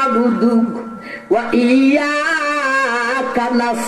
না'বুদু ওয়া ইয়্যাকা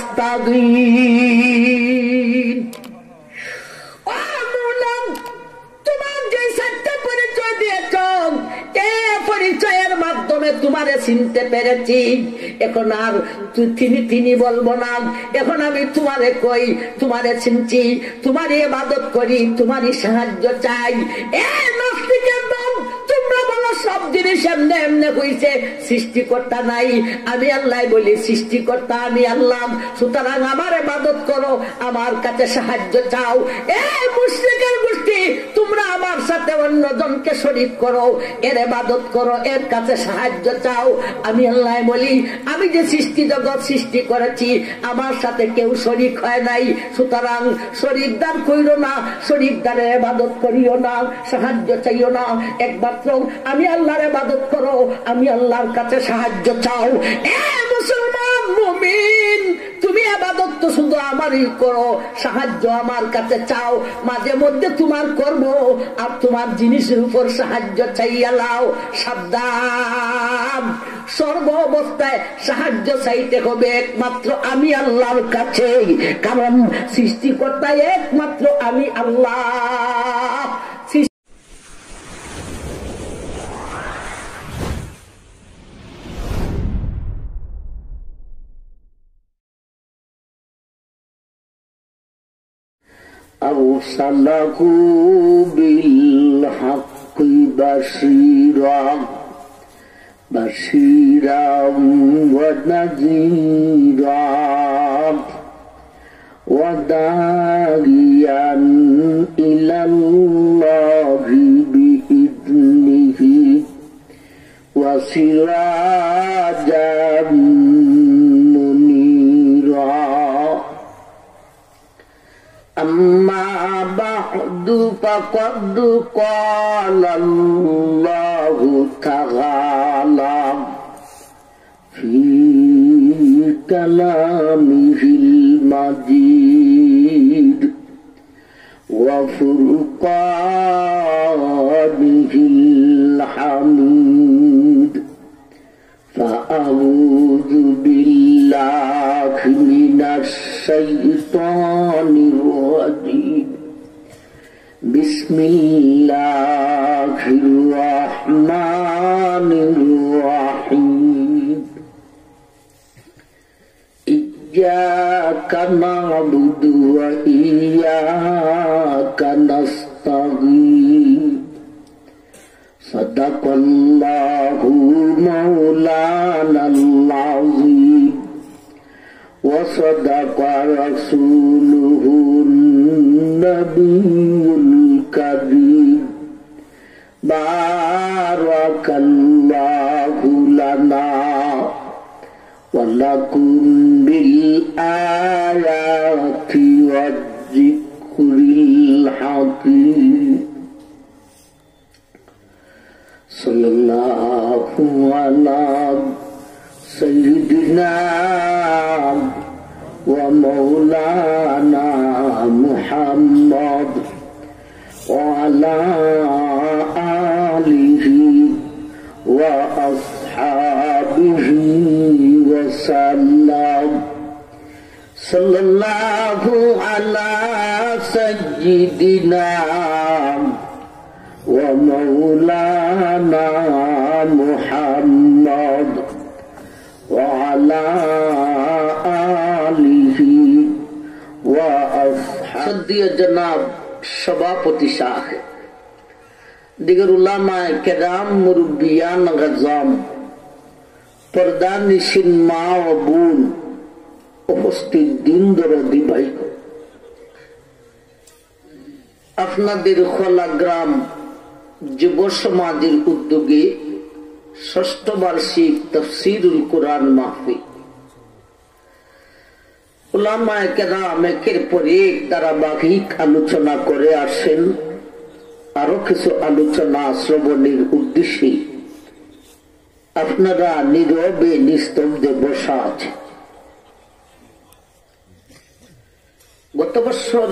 নাস্তাঈন। ও মওলা, তোমার যে সাতটা পরিচয় দিয়েছ, এই পরিচয়ের মাধ্যমে তোমারে চিনতে পেরেছি। এখন আর তিনি বলবো না, এখন আমি তোমারে কই, তোমারে চিনছি, তোমারই ইবাদত করি, তোমারই সাহায্য চাই। এ নাস্তিকের দল, তোমরা বলো সব জিনিস এমনি এমনি হইছে, সৃষ্টিকর্তা নাই। আমি আল্লাহ বলি সৃষ্টিকর্তা আমি আল্লাহ, সুতরাং আমার ইবাদত করো, আমার কাছে সাহায্য চাও। এ মুশরিকের গোষ্ঠী, তোমরা আমার সাথে অন্যজনকে শরীক করো, এর ইবাদত করো, এর কাছে সাহায্য চাও। আমি আল্লাহ বলি আমি যে সৃষ্টি জগৎ সৃষ্টি করেছি, আমার সাথে কেউ শরীক হয় নাই, সুতরাং শরীকদার কইরো না, শরীকদারের ইবাদত করিও না, সাহায্য চাইও না। একমাত্র আমি আল্লাহর ইবাদত করো, আমি আল্লাহর কাছে সাহায্য চাও। এ মুসলমান মুমিন, তুমি ইবাদত তো শুধু আমারই করো, সাহায্য আমার কাছে চাও। মাঝে মধ্যে তোমার কর্ম আর তোমার জিনিসের উপর সাহায্য চাইয়া লাও। সাবধান, সর্ব অবস্থায় সাহায্য চাইতে হবে একমাত্র আমি আল্লাহর কাছে, কারণ সৃষ্টিকর্তা একমাত্র আমি আল্লাহ। أرسله بالحق بشيرا ونذيرا وداعيا إلى الله بإذنه وسراجا منيرا. أما بعد فقد قال الله تعالى في كلامه المجيد وفرقانه الحميد. فأعوذ بالله من الشيطان الرجيم. بسم الله الرحمن الرحيم. إياك نعبد وإياك نستعين. صدق الله مولانا العظيم وصدق رسوله النبي الكريم. بارك الله لنا ولكم بالآيات والذكر الحكيم. صلى الله على سيدنا ومولانا محمد وعلى آله وأصحابه وسلم. صلى الله على سيدنا ومولانا محمد وعلى آله وأصحابه. जनाब सभापति साहब, दिगर उलामाए केराम, मुरब्बियान गज़ाम, पर्दा निशिन मा ও বোন, উপস্থিত দিন দরদি ভাই, আপনাদের খোলা গ্রাম যুব সমাজের উদ্যোগে ষষ্ঠ বার্ষিক তাফসীরুল কুরআন মাহফিল। উলামায়ে কেরাম একের পর এক ধারাবাহিক আলোচনা করে আসেন। আরো কিছু আলোচনা শ্রবণের উদ্দেশ্যে আপনারা নীরবে নিস্তব্ধে বসা আছে। গত বছর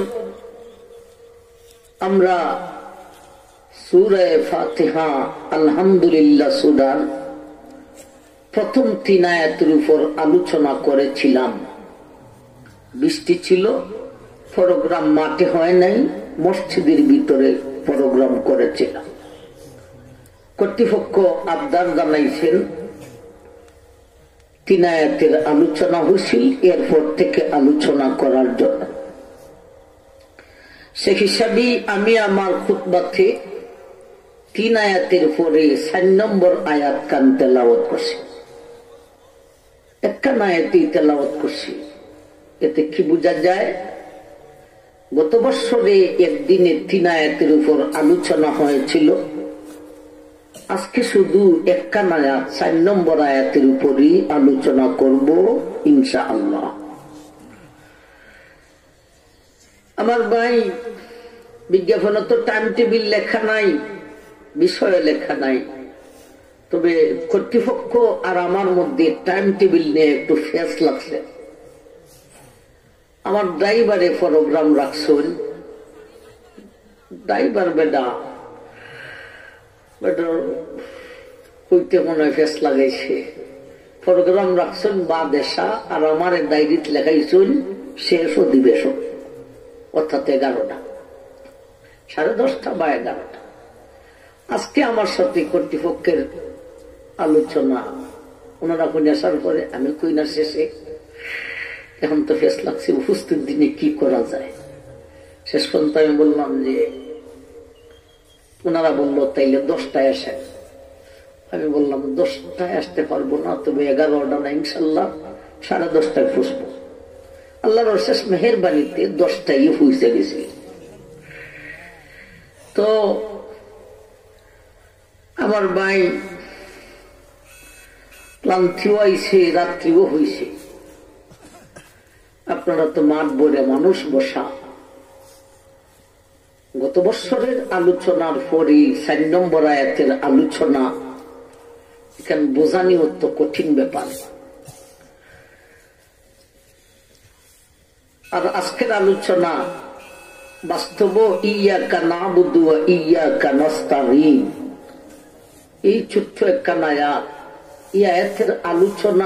আমরা সূরা ফাতিহা আলহামদুলিল্লাহ সুরার প্রথম 3 আয়াতের উপর আলোচনা করেছিলাম। বৃষ্টি ছিল, প্রোগ্রাম মাঠে হয় নাই, মসজিদের ভিতরে প্রোগ্রাম করেছিলাম। কর্তৃপক্ষ আবদার জানাইছেন 3 আয়াতের আলোচনা হয়েছিল, এরপর থেকে আলোচনা করার জন্য। সে হিসাবে আমি আমার খুতবাতে 3 আয়াতের পরে 4 নম্বর আয়াত কান তেলাওয়াত করছি। একটা আয়াতই তেলাওয়াত করছি। এতে কি বোঝা যায়? গত বছরে একদিনে 3 আয়াতের উপর আলোচনা হয়েছিল। আজকে শুধু একটা আয়াত 4 নম্বর আয়াতের উপরই আলোচনা করব ইনশাআল্লাহ। আমার ভাই, বিজ্ঞাপনে তো টাইম টেবিল লেখা নাই, বিষয় লেখা নাই, তবে কর্তৃপক্ষ আর আমার মধ্যে টাইম টেবিল নিয়ে একটু ফেস লাগছে। আমার ড্রাইভারে প্রোগ্রাম রাখছেন, ড্রাইভার বেটা হইতে মনে হয় ফেস লাগাইছে। প্রোগ্রাম রাখছেন বা দেশা, আর আমার ডায়েরিতে লেখাইছেন শেষ অধিবেশন, অর্থাৎ 11টা, 10:30 বা 11টা। আজকে আমার সাথে কর্তৃপক্ষের আলোচনা, ওনারা কই আসার পরে আমি কই না শেষে, এখন তো ফেস লাগছে, উপস্থিত দিনে কি করা যায়। শেষ পর্যন্ত আমি বললাম যে, ওনারা বললো তাইলে 10টায় আসেন। আমি বললাম 10টায় আসতে পারবো না, তবে 11টা না, ইনশাল্লাহ 10:30টায় বসবো। আল্লাহর শেষ মেহেরবানিতে 10টায় পৌঁছে গেছি। তো আমার ভাই, ক্লান্তিও আইছে, রাত্রিও হয়েছে। আপনারা তো মাঠ বলে মানুষ বসা। গত বছরের আলোচনার পরে 4 নম্বর আয়াতের আলোচনা, এখানে বোঝানি অত কঠিন ব্যাপার। আর আজকের আলোচনা বাস্তব ইয়াকা নাবুদু ওয়া ইয়াকা নাস্তাঈন। এই ছোট্ট একটা আয়াত, এই আয়াতের আলোচনা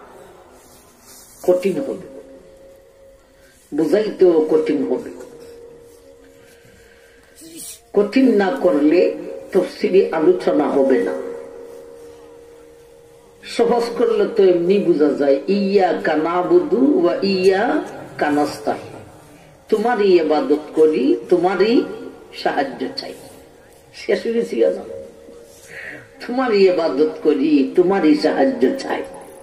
কঠিন হবে, বুঝাইতেও কঠিন হবে। কঠিন না করলে তাফসীরি আলোচনা হবে না। সহজ করলে তো এমনি বোঝা যায়, ইয়াকা নাবুদু ওয়া ইয়াকা নাস্তাঈন। তোমারই ইবাদত করি, তোমারই সাহায্য চাই। শেষ হয়েছি না? তোমারই ইবাদত করি, তোমারই সাহায্য চাই।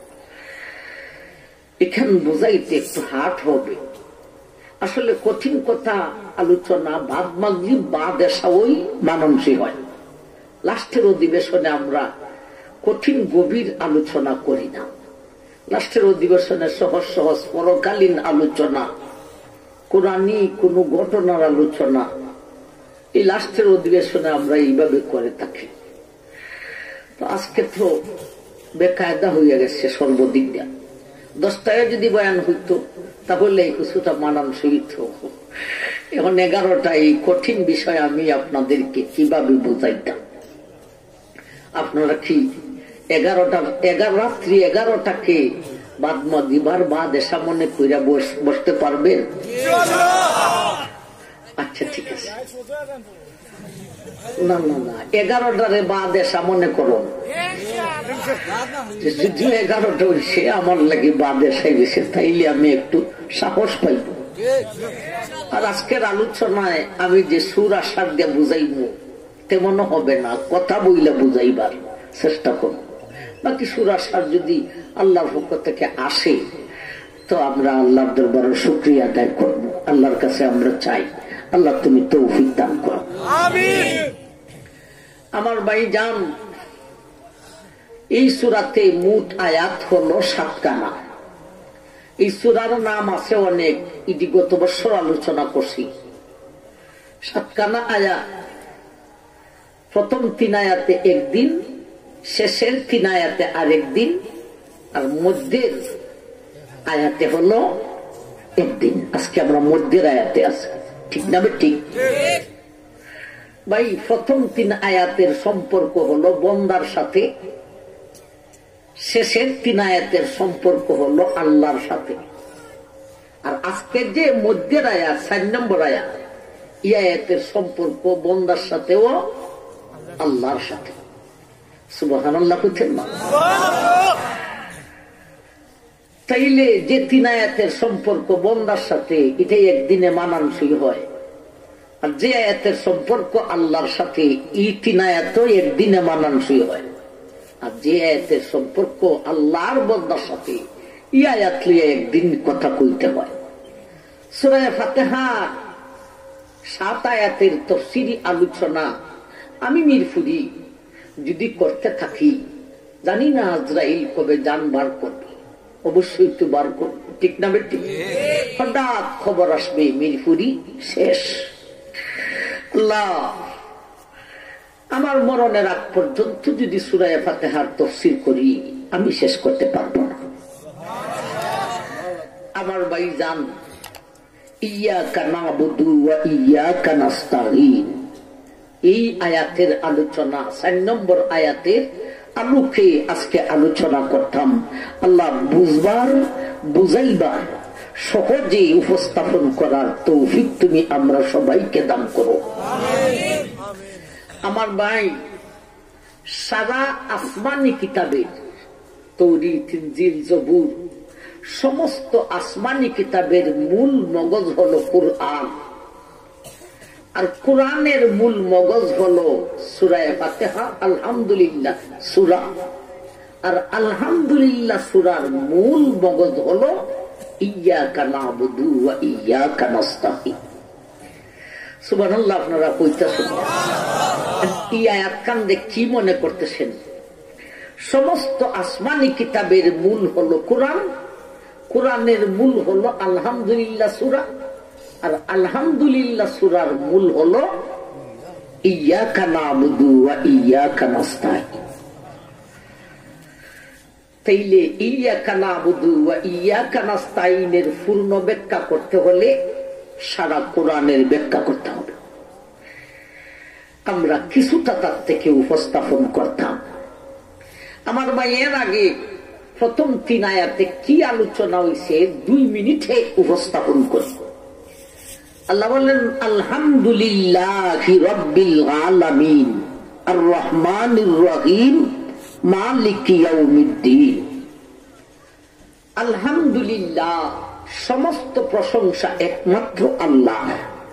এখানে বুঝাইতে একটু হার্ড হবে। আসলে কঠিন কথা আলোচনা বাদ মাগরিব বাদ এসা ওই মানানসই হয়। লাস্টের অধিবেশনে আমরা কঠিন গভীর আলোচনা করি না। লাস্টের অধিবেশনে সহজ সহজ পরকালীন আলোচনা, কোরআনী কোন ঘটনার আলোচনা, এই লাস্টের অধিবেশনে আমরা এইভাবে করে থাকি। তো আজকে তো বেকায়দা হয়ে গেছে সর্বদিক দিয়ে। 10টায় যদি বয়ান হইতো তাহলে এই কিছুটা মানানসই হইতো। এখন 11টা এই কঠিন বিষয় আমি আপনাদেরকে কিভাবে বুঝাইতাম? আপনারা কি 11 রাত্রি 11টাকে বাদ মাগরিবার বাদ এসা মনে কইরা বসতে পারবেন? আচ্ছা ঠিক আছে, না না না, 11টারে বাদ এসা মনে করো। যদি 11টা হয়েছে আমার লাগে বাদ এসাই গেছে, তাইলে আমি একটু সাহস পাইব। আর আজকের আলোচনায় আমি যে সুর আশার দিয়ে বুঝাইব তেমনও হবে না, কথা বইলে বুঝাইবার চেষ্টা করব। বাকি সুর আশার যদি আল্লাহর পক্ষ থেকে আসে তো আমরা আল্লাহর দরবারে শুকরিয়া আদায় করব। আল্লাহর কাছে আমরা চাই, আল্লাহ তুমি তৌফিক দান করো। আমার ভাই জান, এই সূরাতে মোট আয়াত হলো 7খানা। এই সূরার নাম আছে অনেক, এটি গত বছর আলোচনা করছি। 7খানা আয়াত। প্রথম 3 আয়াতে একদিন, শেষের 3 আয়াতে আরেক দিন, আর মধ্যের আয়াতে হলো একদিন। আজকে আমরা মধ্যের আয়াতে আছি, ঠিক না? ঠিক ভাই। প্রথম 3 আয়াতের সম্পর্ক হলো বন্দার সাথে, শেষের 3 আয়াতের সম্পর্ক হলো আল্লাহর সাথে। আর আজকের যে মধ্যের আয়াত 4 নম্বর আয়াত, এই আয়াতের সম্পর্ক বান্দার সাথেও আল্লাহর সাথে। সুবহানাল্লাহ বলছেন না? তাইলে যে 3 আয়াতের সম্পর্ক বান্দার সাথে, এটাই একদিনে মানানসই হয়। আর যে আয়াতের সম্পর্ক আল্লাহর সাথে, এই 3 আয়াতও একদিনে মানানসই হয়। আর যে আয়াতের সম্পর্ক আল্লাহর বান্দার সাথে, এই আয়াত লিয়ে একদিন কথা কইতে হয়। সূরা ফাতিহা 7 আয়াতের তাফসীরি আলোচনা আমি মিরপুরি যদি করতে থাকি, জানি না আজরাইল কবে জান বার করবে। অবশ্যই তো বার করবে, ঠিক না বেটি? হঠাৎ খবর আসবে মিরপুরি শেষ। আল্লাহ আমার মরণের আগ পর্যন্ত যদি সূরা ফাতিহার তাফসীর করি, আমি শেষ করতে পারবো না। আমার ভাইজান, ইয়াকা নাবুদু ওয়া ইয়াকা নাস্তাঈন, এই আয়াতের আলোচনা 4 নম্বর আয়াতের আলোকে আজকে আলোচনা করতাম। আল্লাহ বুঝবার, বুঝাইবার, সহজে উপস্থাপন করার তৌফিক তুমি আমরা সবাইকে দান করো। আমার ভাই, সারা আসমানি কিতাবের তাওরীত, ইনজিল, জবুর, সমস্ত আসমানি কিতাবের মূল মগজ হলো কুরআন। আর কুরআনের মূল মগজ হলো সূরা ফাতিহা, আলহামদুলিল্লাহ সূরা। আর আলহামদুলিল্লাহ সূরার মূল মগজ হলো ইয়াকা নাবুদু ওয়া ইয়াকা নাস্তাঈন। সুবহানাল্লাহ। আপনারা কইতাছেন, এই আয়াত কান্দে কি মনে করতেছেন? সমস্ত আসমানি কিতাবের মূল হলো কুরআন, কুরআনের মূল হলো আলহামদুলিল্লাহ সূরা। আর আলহামদুলিল্লাহ সূরার মূল হলো ইয়াকা নাবুদু ওয়া ইয়াকা নাস্তাঈন। তাইলে ইয়াকা নাবুদু ওয়া ইয়াকা নাস্তাঈনের পূর্ণ ব্যাখ্যা করতে হলে সারা কোরআনের ব্যাখ্যা করতে হবে। আমরা কিছুটা তার থেকে উপস্থাপন করতাম। আমার ভাই, এর আগে প্রথম 3 আয়াতে কি আলোচনা হয়েছে 2 মিনিটে উপস্থাপন করি। আল্লাহ বললেন, আলহামদুলিল্লাহি রাব্বিল আলামিন আর রহমানির রহিম মালিকি ইয়াউমিদ্দিন। আলহামদুলিল্লাহ, সমস্ত প্রশংসা একমাত্র আল্লাহ।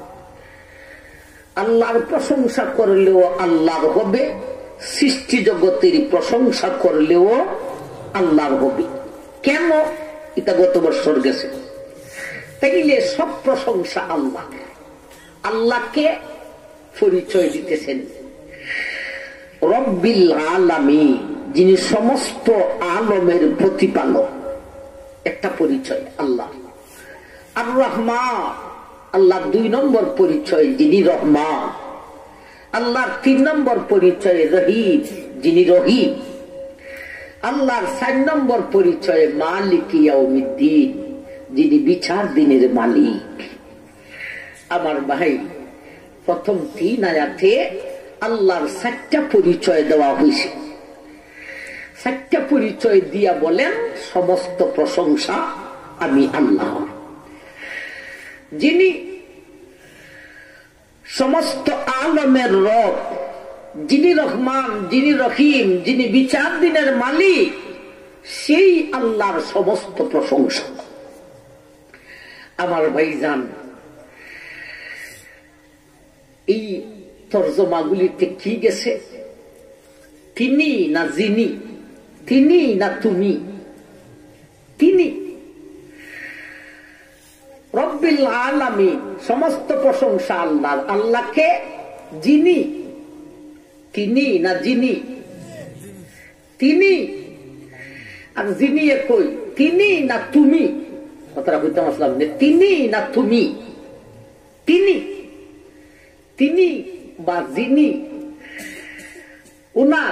আল্লাহর প্রশংসা করলেও আল্লাহর হবে, সৃষ্টি জগতের প্রশংসা করলেও আল্লাহর হবে। কেন? এটা গত বছর গেছে। তাইলে সব প্রশংসা আল্লাহ। আল্লাহকে পরিচয় দিতেছেন রব্বিল আলামিন, যিনি সমস্ত আলমের প্রতিপালক, একটা পরিচয় আল্লাহ। আর রহমান, আল্লাহ 2 নম্বর পরিচয়, যিনি রহমান। আল্লাহর 3 নম্বর পরিচয় রহিম, যিনি রহিম। আল্লাহর 4 নম্বর পরিচয় মালিক ইয়াউমিদ্দিন, যিনি বিচার দিনের মালিক। আমার ভাই, প্রথম 3 আয়াতে আল্লাহর 4টা পরিচয় দেওয়া হয়েছে। 4টা পরিচয় দিয়া বলেন, সমস্ত প্রশংসা আমি আল্লাহ, যিনি সমস্ত আলমের রব, যিনি রহমান, যিনি রহিম, যিনি বিচার দিনের মালিক, সেই আল্লাহর সমস্ত প্রশংসা। আমার ভাইজান, এই তর্জমাগুলিতে কি গেছে? তিনি না যিনি, তিনি না তুমি, তিনি রব্বিল আলামিন, সমস্ত প্রশংসা আল্লাহর। আল্লাহকে যিনি, তিনি না যিনি, তিনি। আর যিনি একই, তিনি না তুমি, কথাটা বুঝতে পারলাম না। তিনি না তুমি, তিনি, তিনি বা যিনি, উনার,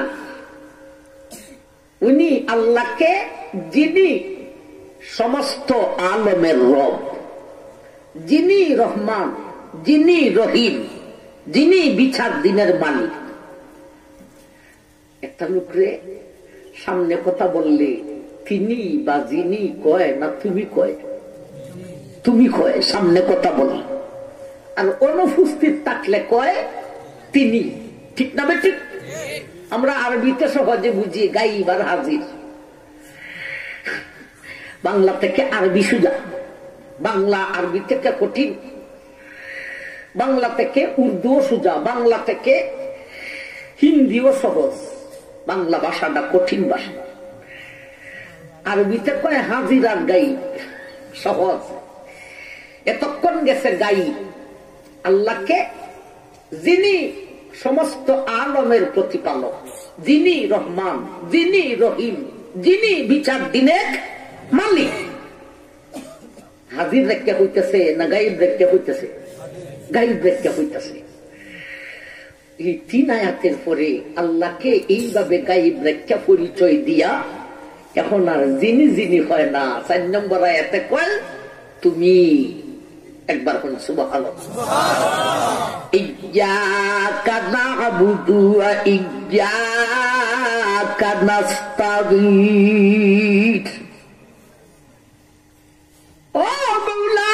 উনি আল্লাহকে, যিনি সমস্ত আলমের রব, যিনি রহমান, যিনি রহিম, যিনি বিচার দিনের মালিক। একটা লোকরে সামনে কথা বললে তিনি বা যিনি কয় না তুমি কয়? তুমি কয় সামনে কথা বলে, আর অনুপস্থিত থাকলে কয় তিনি। ঠিক না বে ঠিক? আমরা আরবিতে সহজে বুঝি গাইব আর হাজির। বাংলা থেকে আরবি সোজা, বাংলা আরবি থেকে কঠিন, বাংলা থেকে উর্দুও সোজা, বাংলা থেকে হিন্দিও সহজ। বাংলা ভাষাটা কঠিন ভাষা। আরবিতে কয় হাজির আর গাইব সহজ। এতক্ষণ গেছে গাইব আল্লাহকে, যিনি সমস্ত আলমের প্রতিপালক, যিনি রহমান, যিনি রহিম, যিনি বিচার দিনের মালিক। হাজির রেখে হইতেছে না গাইব রেখে হইতেছে? গাইব রেখে হইতেছে। এই 3 আয়াতের পরে আল্লাহকে এইভাবে গাইব রেখা পরিচয় দিয়া এখন আর যিনি যিনি হয় না। 4 নম্বর আয়াতে কয় তুমি। একবার কোন সুবহানাল্লাহ। ইয়্যাকা না'বুদু ওয়া ইয়্যাকা নাস্তাঈন। ও মাওলা,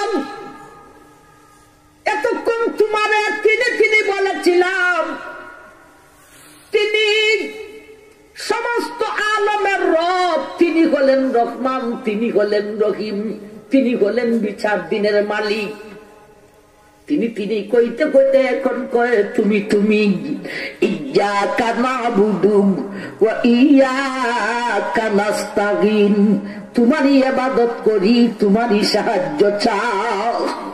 এতক্ষণ তোমারে তিনি বলেছিলাম তিনি সমস্ত আলমের রব, তিনি হলেন রহমান, তিনি হলেন রহিম, তিনি হলেন বিচার দিনের মালিক। তিনি কইতে কইতে এখন কয় তুমি তুমি। ইয়্যাকা না'বুদু ওয়া ইয়্যাকা নাস্তাঈন। তোমারই ইবাদত করি, তোমারই সাহায্য চাও।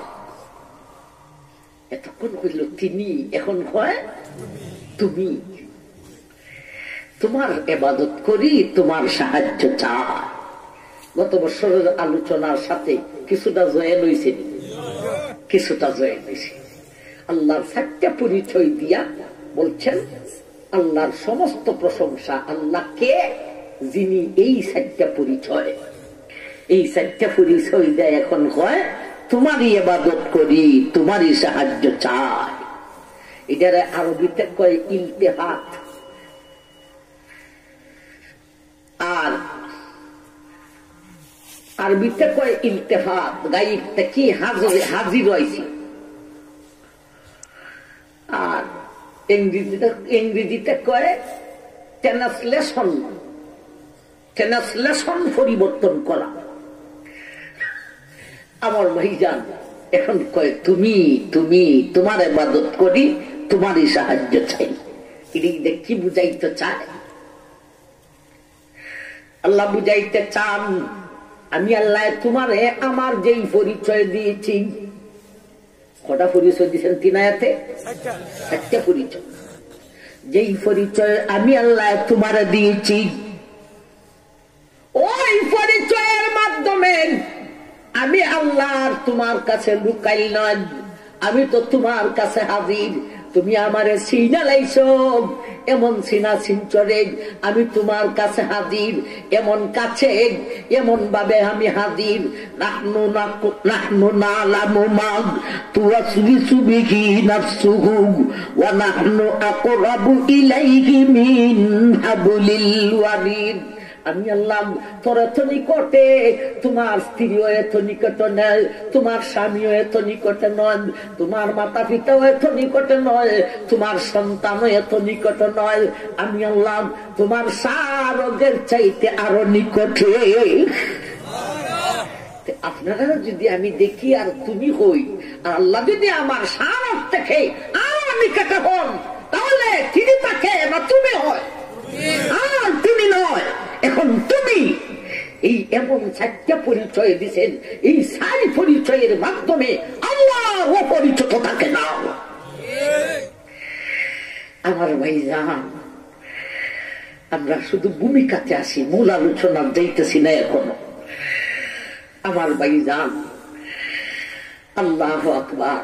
এতক্ষণ কইল তিনি, এখন কয় তুমি। তোমার ইবাদত করি, তোমার সাহায্য চাই। গত বছরের আলোচনার সাথে কিছুটা জয়েন হয়েছে, কিছুটা জয়েন হয়েছে। আল্লাহর 4টা পরিচয় দিয়া বলছেন আল্লাহর সমস্ত প্রশংসা আল্লাহকে, যিনি এই 4টা পরিচয়, এই 4টা পরিচয় দেয়। এখন হয় তোমারই ইবাদত করি, তোমারই সাহায্য চাই। এটার আরবিতে কয় ইলতিফাত। আর আরবিতে কয় ইলতিফাত। গাইবটা কি? হাজির হয়েছি। আর ইংরেজিতে কয় ট্রান্সলেশন। ট্রান্সলেশন পরিবর্তন করা। আমার ভাইজান এখন কয় তুমি তুমি, তোমার ইবাদত করি, তোমারই সাহায্য চাই। এটা কি বুঝাইতে চায়? আল্লাহ বুঝাইতে চান আমি আল্লাহ তোমারে আমার যেই পরিচয় দিয়েছি। কটা পরিচয় দিয়েছেন 3 আয়াতে? 4টা পরিচয়। যেই পরিচয় আমি আল্লাহ তোমারে দিয়েছি, ওই পরিচয়ের মাধ্যমে আমি আল্লাহ তোমার কাছে লুকাই নয়, আমি তো তোমার কাছে হাজির। তুমি আমারে চিনা লাইছো, এমন চিনা চিনচরে আমি তোমার কাছে হাজির, এমন কাছে এমন ভাবে আমি হাজির। নাহনু না'লামু মা তুওয়াসবিসু বিহি নাফসুহু ওয়া নাহনু আকরাবু ইলাইহি মিন হাবলিল ওয়ারিদ। আমি আল্লাহ তোর এত নিকটে, তোমার স্ত্রীও এত নিকটে নয়, তোমার স্বামীও এত নিকটে নয়, তোমার মাতা পিতাও এত নিকটে নয়, তোমার সন্তানও এত নিকটে নয়। আমি আল্লাহ তোমার সারদের চাইতে আরো নিকটে। আপনারা যদি আমি দেখি আর তুমি হই, আর আল্লাহ যদি আমার সারদ থেকে আরো নিকটে হন, তাহলে তিনি তাকে না তুমি হয়, আর তিনি নয়। এখন তুমি এই এমন 4টা পরিচয় দিচ্ছেন, এই 4 পরিচয়ের মাধ্যমে আল্লাহ অপরিচিত থাকে না। আমার ভাইজান, আমরা শুধু ভূমিকাতে আসি, মূল আলোচনা যাইতেছি না এখনো। আমার ভাইজান, আল্লাহু আকবার।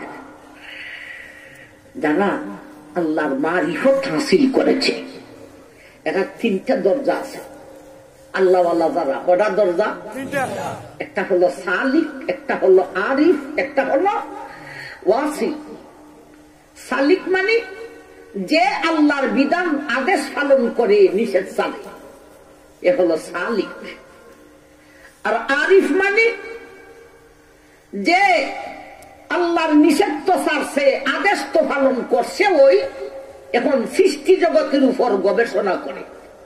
যারা আল্লাহর মারিফত হাসিল করেছে, এরা 3টা দরজা আছে। আল্লাহওয়ালা যারা, কটা দরজা? একটা হলো সালিক, একটা হলো আরিফ, একটা হলো ওয়াসিল। সালিক মানে যে আল্লাহর বিধান আদেশ পালন করে, নিষেধ চালে। এ হলো সালিক। আর আরিফ মানে যে আল্লাহর নিষেধ তো ছাড়ছে, আদেশ তো পালন করছে, ওই এখন সৃষ্টি জগতের উপর গবেষণা করে।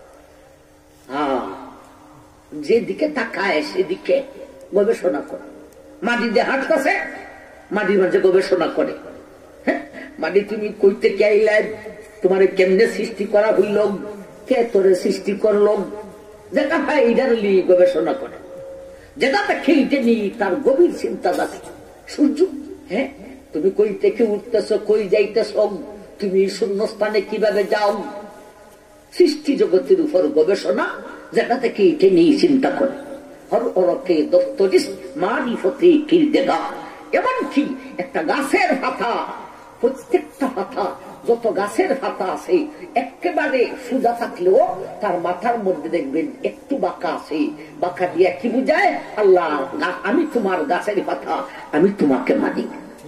যেদিকে তাকায় সেদিকে গবেষণা করে। মাটি দিয়ে হাঁটতেছে, মাটির মাঝে গবেষণা করে। হ্যাঁ, মাটি তুমি কইতে কে আইলে, তোমার কেমনে সৃষ্টি করা হইল, কে তোরে সৃষ্টি করল, যেটা হয় এটার নিয়ে গবেষণা করে। যেটাতে খেলতে নি তার গভীর চিন্তা থাকে। সূর্য, হ্যাঁ তুমি কই থেকে উঠতেছ, কই যাইতেছ, তুমি শূন্যস্থানে কিভাবে যাও, সৃষ্টি জগতের উপর গবেষণা, যেটা থেকে এটে নিয়ে চিন্তা করে। হর অরকে দপ্তরিস মারিফতে কিরদেগা। এমনকি একটা গাছের পাতা, প্রত্যেকটা পাতা, যত গাছের পাতা আছে একেবারে সোজা থাকলেও তার মাথার মধ্যে দেখবেন একটু বাঁকা আছে। বাঁকা দিয়ে কি বুঝায়? আল্লাহ আমি তোমার গাছের পাতা, আমি তোমাকে মানি।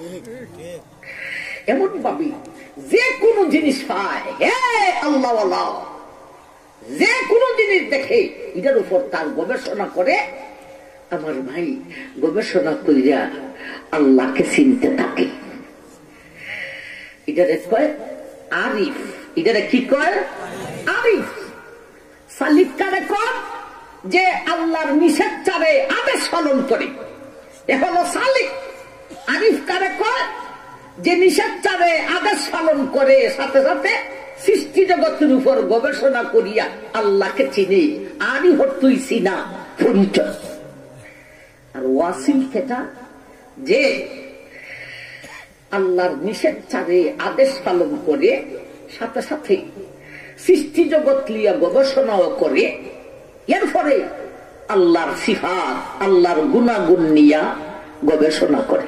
এমন ভাবি যে কোনো জিনিস পায়, আল্লাহ যে কোনো জিনিস দেখে এটার উপর তার গবেষণা করে। আমার ভাই গবেষণা করিয়া আল্লাহকে চিনতে থাকে। এটারে কয় আরিফ। এটারে কি কয়? আরিফ। সালিক কারে কয়? যে আল্লাহর নিষেধ চারে আদেশ পালন করে, এ হলো সালিক। আরিফ কারে কয়? যে নিষেধ চারে আদেশ পালন করে, সাথে সাথে সৃষ্টি জগতের উপর গবেষণা করিয়া আল্লাহকে চিনি। আরই হতুই চিনা পরিচয়। আর ওয়াসিল কেটা? যে আল্লাহর নিষেধ চারে আদেশ পালন করে, সাথে সাথে সৃষ্টি জগৎ লিয়া গবেষণাও করে, এরপরে আল্লাহর সিফাত, আল্লাহর গুণাগুণ নিয়া গবেষণা করে।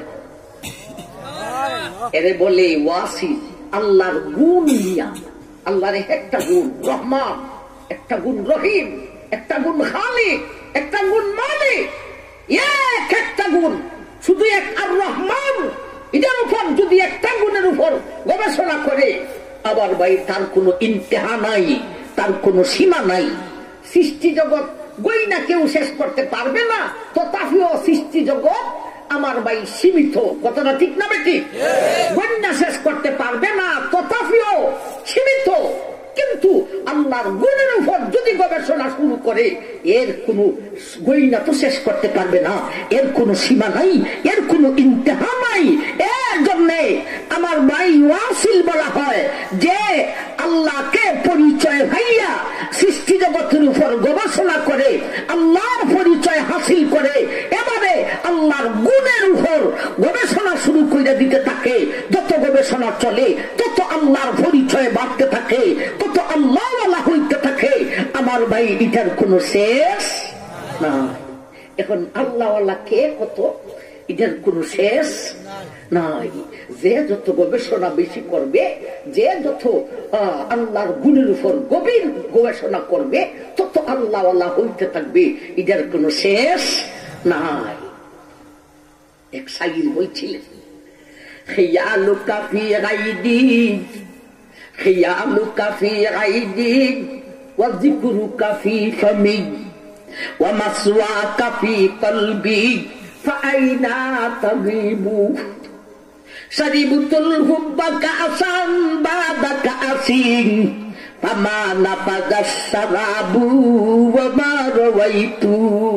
এরে বলে ওয়াসিল। আল্লাহর গুণ নিয়া, আল্লাহর একটা গুণ রহমান, একটা গুণ রহিম, একটা গুণ খালিক, একটা গুণ মালিক, একটা গুণ শুধু এক আর রহমান, এটার উপর যদি একটা গুণের উপর গবেষণা করে, আবার ভাই তার কোনো ইন্তেহা নাই, তার কোনো সীমা নাই। সৃষ্টি জগৎ গইনা কেউ শেষ করতে পারবে না, তথাপিও সৃষ্টি জগৎ আমার ভাই সীমিত। কথাটা ঠিক না বেটি? গইনা শেষ করতে পারবে না, তথাপিও সীমিত। কিন্তু আল্লাহর গুণের উপর যদি গবেষণা শুরু করে, এর কোনো গইনা তো শেষ করতে পারবে না, এর কোনো সীমা নাই, এর কোনো ইন্তেহা নাই। এর জন্য আমার ভাই ওয়াসিল বলা হয়, যে আল্লাহকে পরিচয় ভাইয়া সৃষ্টি জগতের উপর গবেষণা করে আল্লাহর পরিচয় হাসিল করে, এবারে আল্লাহর গুণের উপর গবেষণা শুরু করে দিতে থাকে। যত গবেষণা চলে তত আল্লাহর পরিচয় বাড়তে থাকে, তত আল্লাহওয়ালা হইতে থাকে। আমার ভাই এটার কোনো শেষ না। এখন আল্লাহওয়ালা কে কত, এটার কোনো শেষ নাই। যে যত গবেষণা বেশি করবে, যে যত আল্লাহর গুণের উপর গভীর গবেষণা করবে, তত আল্লাহওয়ালা হইতে থাকবে। এটার কোনো শেষ নাই। এক শাইর বলছিলেন, খিয়ালুকা ফি গাইদি, খিয়ালুকা ফি গাইদি, ওয়া যিকরুকা ফি ফামি, ওয়া মাসওয়াকা ফি কলবি, ফাআইনা তাগিবু। শারিবতুল হুব্বা কাসান বাদা কাসিন, ফামা নাফাযা শারাবু ওয়া মা রাওয়াইতু।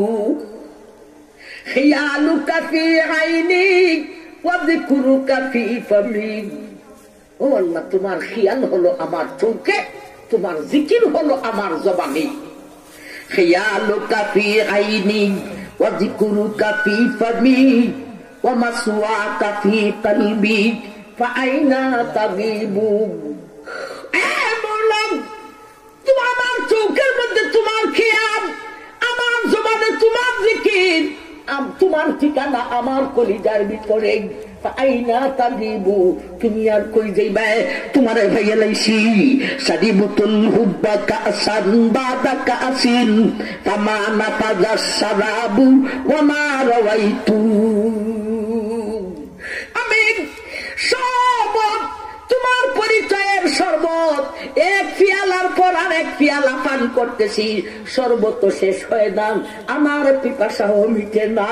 খিয়ালুকা ফি আইনি ওয়া যিকরুকা ফি ফামি। ও আল্লাহ, তোমার খেয়াল হলো আমার চোখে, তোমার জিকির হলো আমার জবানে। খিয়ালুকা ফি আইনি ওয়া যিকরুকা ফি ফামি, ওয়া মাসওয়াকা ফি কলবি, ফাআইনা তাগিবু। তোমার আমার চোখের মধ্যে তোমার খেয়াল, আমার জবানে তোমার জিকির, তোমার ঠিকানা আমার কলিজার ভিতরে। আইনা তাগিবু, তুমি আর কই যাইবা? তোমারে ভাইয়া লাইছি। শারিবতুল হুব্বা কাসান বাদা কাসিন, ফামা নাফাযা শারাবু ওয়া মা রাওয়াইতু। আমি শরবত, তোমার পরিচয়ের শরবত, এক পিয়ালার পর আর এক পিয়ালা পান করতেছি, শরবত শেষ হয়ে না, আমার পিপাসাও মিটে না।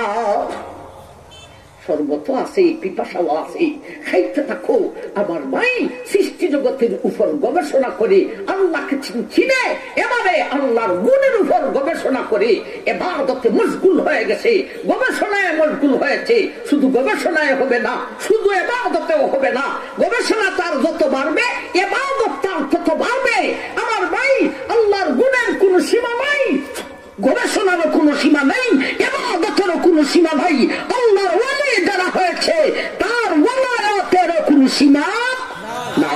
শরবত আছে, পিপাসাও আছে, খাইতে থাকো। আমার ভাই সৃষ্টি জগতের উপর গবেষণা করে আল্লাহকে চিনে, এবারে আল্লাহর গুণের উপর গবেষণা করে ইবাদতে মশগুল হয়ে গেছে, গবেষণায় মশগুল হয়েছে। শুধু গবেষণায় হবে না, শুধু ইবাদতেও হবে না, গবেষণা তার যত বাড়বে ইবাদত তার তত বাড়বে। আমার ভাই আল্লাহর গুণের কোনো সীমা নাই, গবেষণারও কোনো সীমা নেই, ইবাদতেরও কোনো সীমা নাই। আল্লাহর ওয়ালি যারা হয়েছে তার ওয়ালায়াতেরও কোনো সীমা না।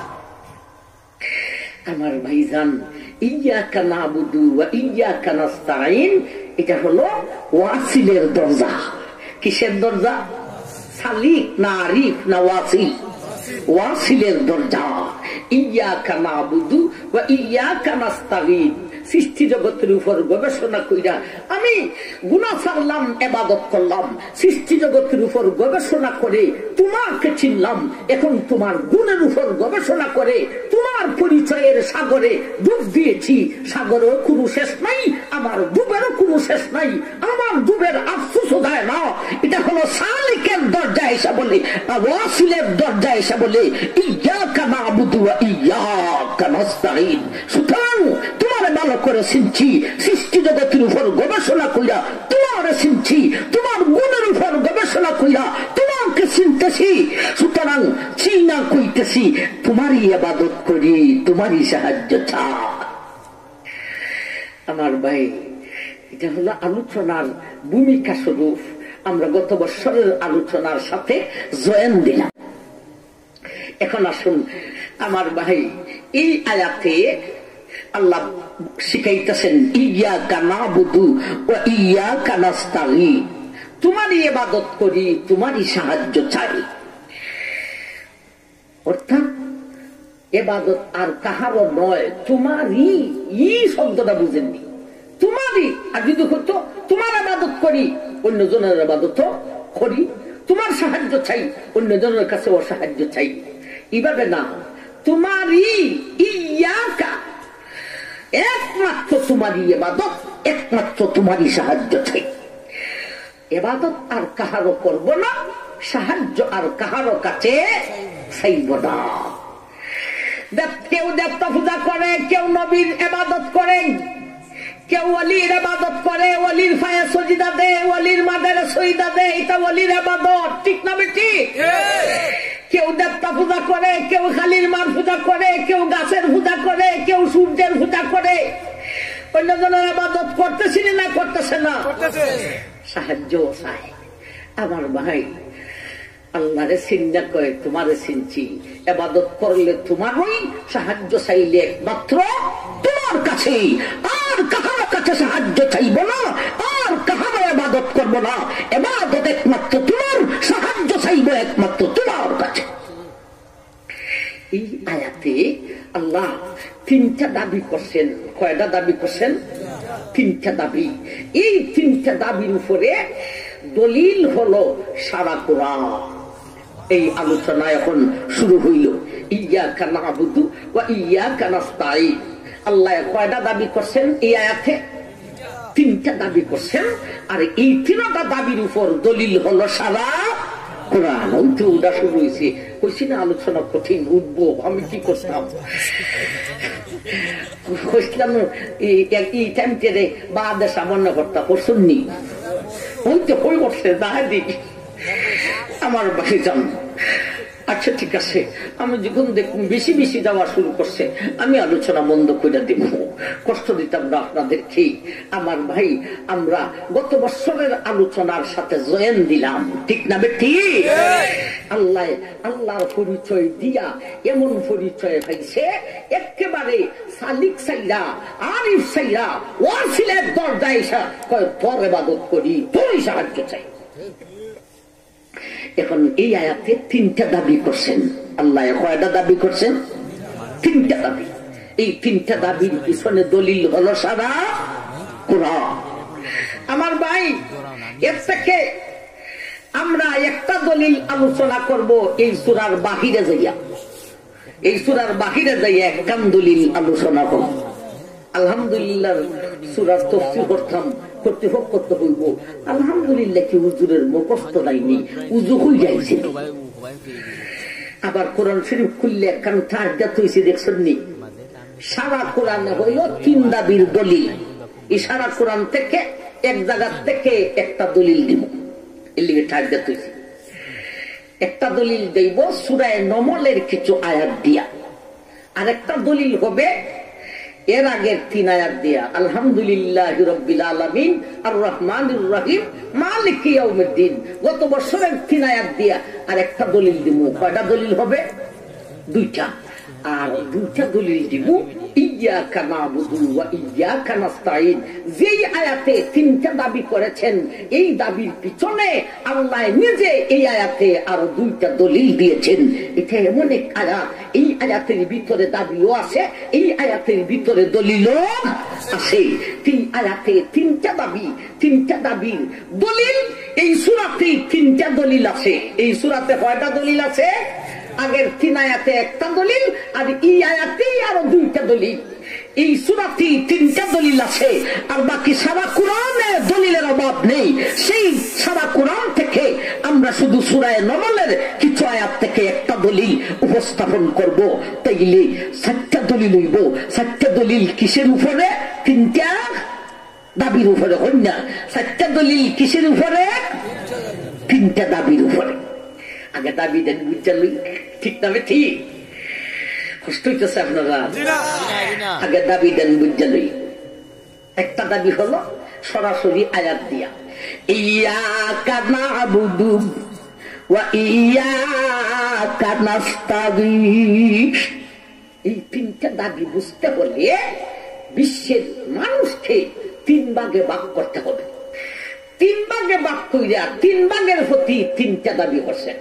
আমার ভাইজান, ইয়্যাকা না'বুদু ওয়া ইয়্যাকা নাস্তাঈন, এটা হলো ওয়াসিলের দরজা। কিসের দরজা? সালিক না আরিফ না ওয়াসিল? ওয়াসিলের দরজা। ইয়্যাকা না'বুদু ওয়া ইয়্যাকা নাস্তাঈন, সৃষ্টি জগতের উপর গবেষণা কইরা আমি গুনাহ ছাড়লাম, ইবাদত করলাম, সৃষ্টি জগতের উপর গবেষণা করে তোমাকে চিনলাম। এখন তোমার গুণের উপর গবেষণা করে তোমার পরিচয়ের সাগরে ডুব দিয়েছি। সাগরেও কোনো শেষ নাই, আমার ডুবেরও কোনো শেষ নাই, আমার ডুবের আফসোসও দেয় না। এটা হলো সালিকের দরজা এসে বলে, ওয়াসিলের দরজা এসে বলে ইয়্যাকা না'বুদু ওয়া ইয়্যাকা নাস্তাঈন। সুতরাং তোমার ভালো করে চিনছি, সৃষ্টি জগতের উপর গবেষণা কইরা তোমার চিনছি, তোমার গুণের উপর গবেষণা কইরা তোমাকে চিনতেছি। সুতরাং চিনা কইতেছি, তোমারই ইবাদত করি, তোমারই সাহায্য চাই। আমার ভাই, এটা হলো আলোচনার ভূমিকা স্বরূপ আমরা গত বছরের আলোচনার সাথে জয়েন দিলাম। এখন আসুন আমার ভাই, এই আয়াতে আল্লাহ শিখাইতেছেন ইয়্যাকা না'বুদু ওয়া ইয়্যাকা নাস্তাঈন, তোমারই ইবাদত করি, তোমারই সাহায্য চাই। অর্থাৎ ইবাদত আর কাহারও নয়, তোমারই। এই শব্দটা বুঝেননি? তোমারই। আর যদি হতো তোমার ইবাদত করি, অন্যজনের ইবাদত করি, তোমার সাহায্য চাই, অন্যজনের কাছে ও সাহায্য চাই, এভাবে না। তোমারই, ইয়্যাকা, একমাত্র তোমারই ইবাদত, একমাত্র তোমারই সাহায্য চাই। ইবাদত আর কাহারও করব না, সাহায্য আর কাহারও কাছে চাইব না। কেউ দেবতা পূজা করে, কেউ নবীর ইবাদত করে, কেউ ওলির ইবাদত করে, ওলির পায়ে সজদা দেয়, ওলির মাজারে সজদা দেয়, এটা ওলির ইবাদত, ঠিক না বেটি? কেউ দেবতা পূজা করে, কেউ খালির মার পূজা করে, কেউ গাছের পূজা করে, কেউ সূর্যের পূজা করে। অন্যজনের ইবাদত করতেছি না করতেছে না? সাহায্য চাই। আমার ভাই, আল্লাহরে চিন্তা করে তোমারে চিনছি, ইবাদত করলে তোমারই সাহায্য চাইলে একমাত্র তোমার কাছে, আর কাহার কাছে সাহায্য চাইব না, আর কাহার ইবাদত করব না। ইবাদত একমাত্র তোমার, সাহায্য চাইব একমাত্র তোমার কাছে। এই আয়াতে আল্লাহ তিনটা দাবি করছেন। কয়টা দাবি করছেন? তিনটা দাবি। এই তিনটা দাবির উপরে দলিল হলো সারা কোরআন। এই আলোচনা এখন শুরু হইল। ইয়্যাকা না'বুদু ওয়া ইয়্যাকা নাস্তাঈন। আল্লাহ কয়টা দাবি করছেন এই আয়াতে? তিনটা দাবি করছেন। আর এই তিনটা দাবির উপর দলিল হলো সারা কোরআন। ওটা শুরু হয়েছে, কইছি না আলোচনা কঠিন, উঠবো, আমি কি করতাম? কইছিলাম এই টাইমে বাদে সামান্য কর্তা করছেননি, ওই তো কই করছে দেখা দিই আমার বাড়ি যান। আচ্ছা ঠিক আছে, আমি যখন দেখুন বেশি বেশি যাওয়া শুরু করছে, আমি আলোচনা বন্ধ করে দিব, কষ্ট দিতাম না আপনাদেরকে। আমার ভাই, আমরা গত বছরের আলোচনার সাথে জয়েন দিলাম, ঠিক না বেটি? আল্লাহ আল্লাহর পরিচয় দিয়া এমন পরিচয় পাইছে, একেবারে সালিক সাইরা, আরিফ সাইরা, ওয়াসিলের দরজায় এসে কয় তোর ইবাদত করি, তোরই সাহায্য চাই। এখন এই আয়াতে তিনটা দাবি করছেন আল্লাহ। কয়টা দাবি করছেন? তিনটা দাবি। এই তিনটা দাবির পিছনে দলিল হলো সারা কোরআন। আমার ভাই, এর থেকে আমরা একটা দলিল আলোচনা করব এই সূরার বাহিরে যাইয়া। এই সূরার বাহিরে যাই এক কান দলিল আলোচনা করব। আলহামদুলিল্লাহ সূরার তাফসীর করতে হইব। আলহামদুলিল্লাহ কি হুজুরের মুখস্থ নাইনি, উজু হই যাইছে। আবার কোরআন শরীফ খুললে একখান তাহাজ্জুদ হইছে, দেখছেন নি? সারা কোরআনে হইল 3 দাবির দলিল। এই সারা কোরআন থেকে এক জায়গা থেকে একটা দলিল দিব, এর লিগে তাহাজ্জুদ হইছে। একটা দলিল দেব সূরা নমলের কিছু আয়াত দিয়া, আর একটা দলিল হবে এর আগের 3 আয়াত দিয়া। আলহামদুলিল্লাহি রাব্বিল আলামিন আর রহমানির রহিম মালিকি ইয়াউমিদ্দিন, গত বছরের 3 আয়াত দিয়া আর একটা দলিল দিব। কয়টা দলিল হবে? 2টা। আর 2টা দলিল দিব ইয়্যাকা না'বুদু ওয়া ইয়্যাকা নাস্তাঈন। যেই আয়াতে 3টা দাবি করেছেন, এই দাবির পিছনে আল্লাহ নিজে এই আয়াতে আরো 2টা দলিল দিয়েছেন। এটা এমন এক আয়াত, এই আয়াতের ভিতরে দাবিও আছে, এই আয়াতের ভিতরে দলিলও আছে। 3 আয়াতে 3টা দাবি, 3টা দাবির দলিল। এই সূরাতে 3টা দলিল আছে। এই সূরাতে কয়টা দলিল আছে? আগের 3 আয়াতে একটা দলিল, আর এই আয়াতেই আরো 2টা দলিল। এই সূরাতে 3টা দলিল আছে, আর বাকি সারা কোরআনে দলিলের অভাব নেই। সেই সারা কোরআন থেকে আমরা শুধু সূরা নমলের কিছু আয়াত থেকে একটা দলিল উপস্থাপন করব। তাইলে 7টা দলিল হইব। 7টা দলিল কিসের উপরে? 3টা দাবির উপরে। হই না? 7টা দলিল কিসের উপরে? 3টা দাবির উপরে। আগে দাবি দেন বুঝা লই, ঠিক না? ঠিক কষ্ট হইতেছে আপনারা? আগে দাবি দেন বুঝা লই। একটা দাবি হলো সরাসরি আয়াত দিয়া, ইয়্যাকা না'বুদু ওয়া ইয়্যাকা নাস্তাঈন। এই 3টা দাবি বুঝতে হলে বিশ্বের মানুষকে 3 ভাগে ভাগ করতে হবে। 3 ভাগে ভাগ কইরা 3 ভাগের প্রতি 3টা দাবি করছেন।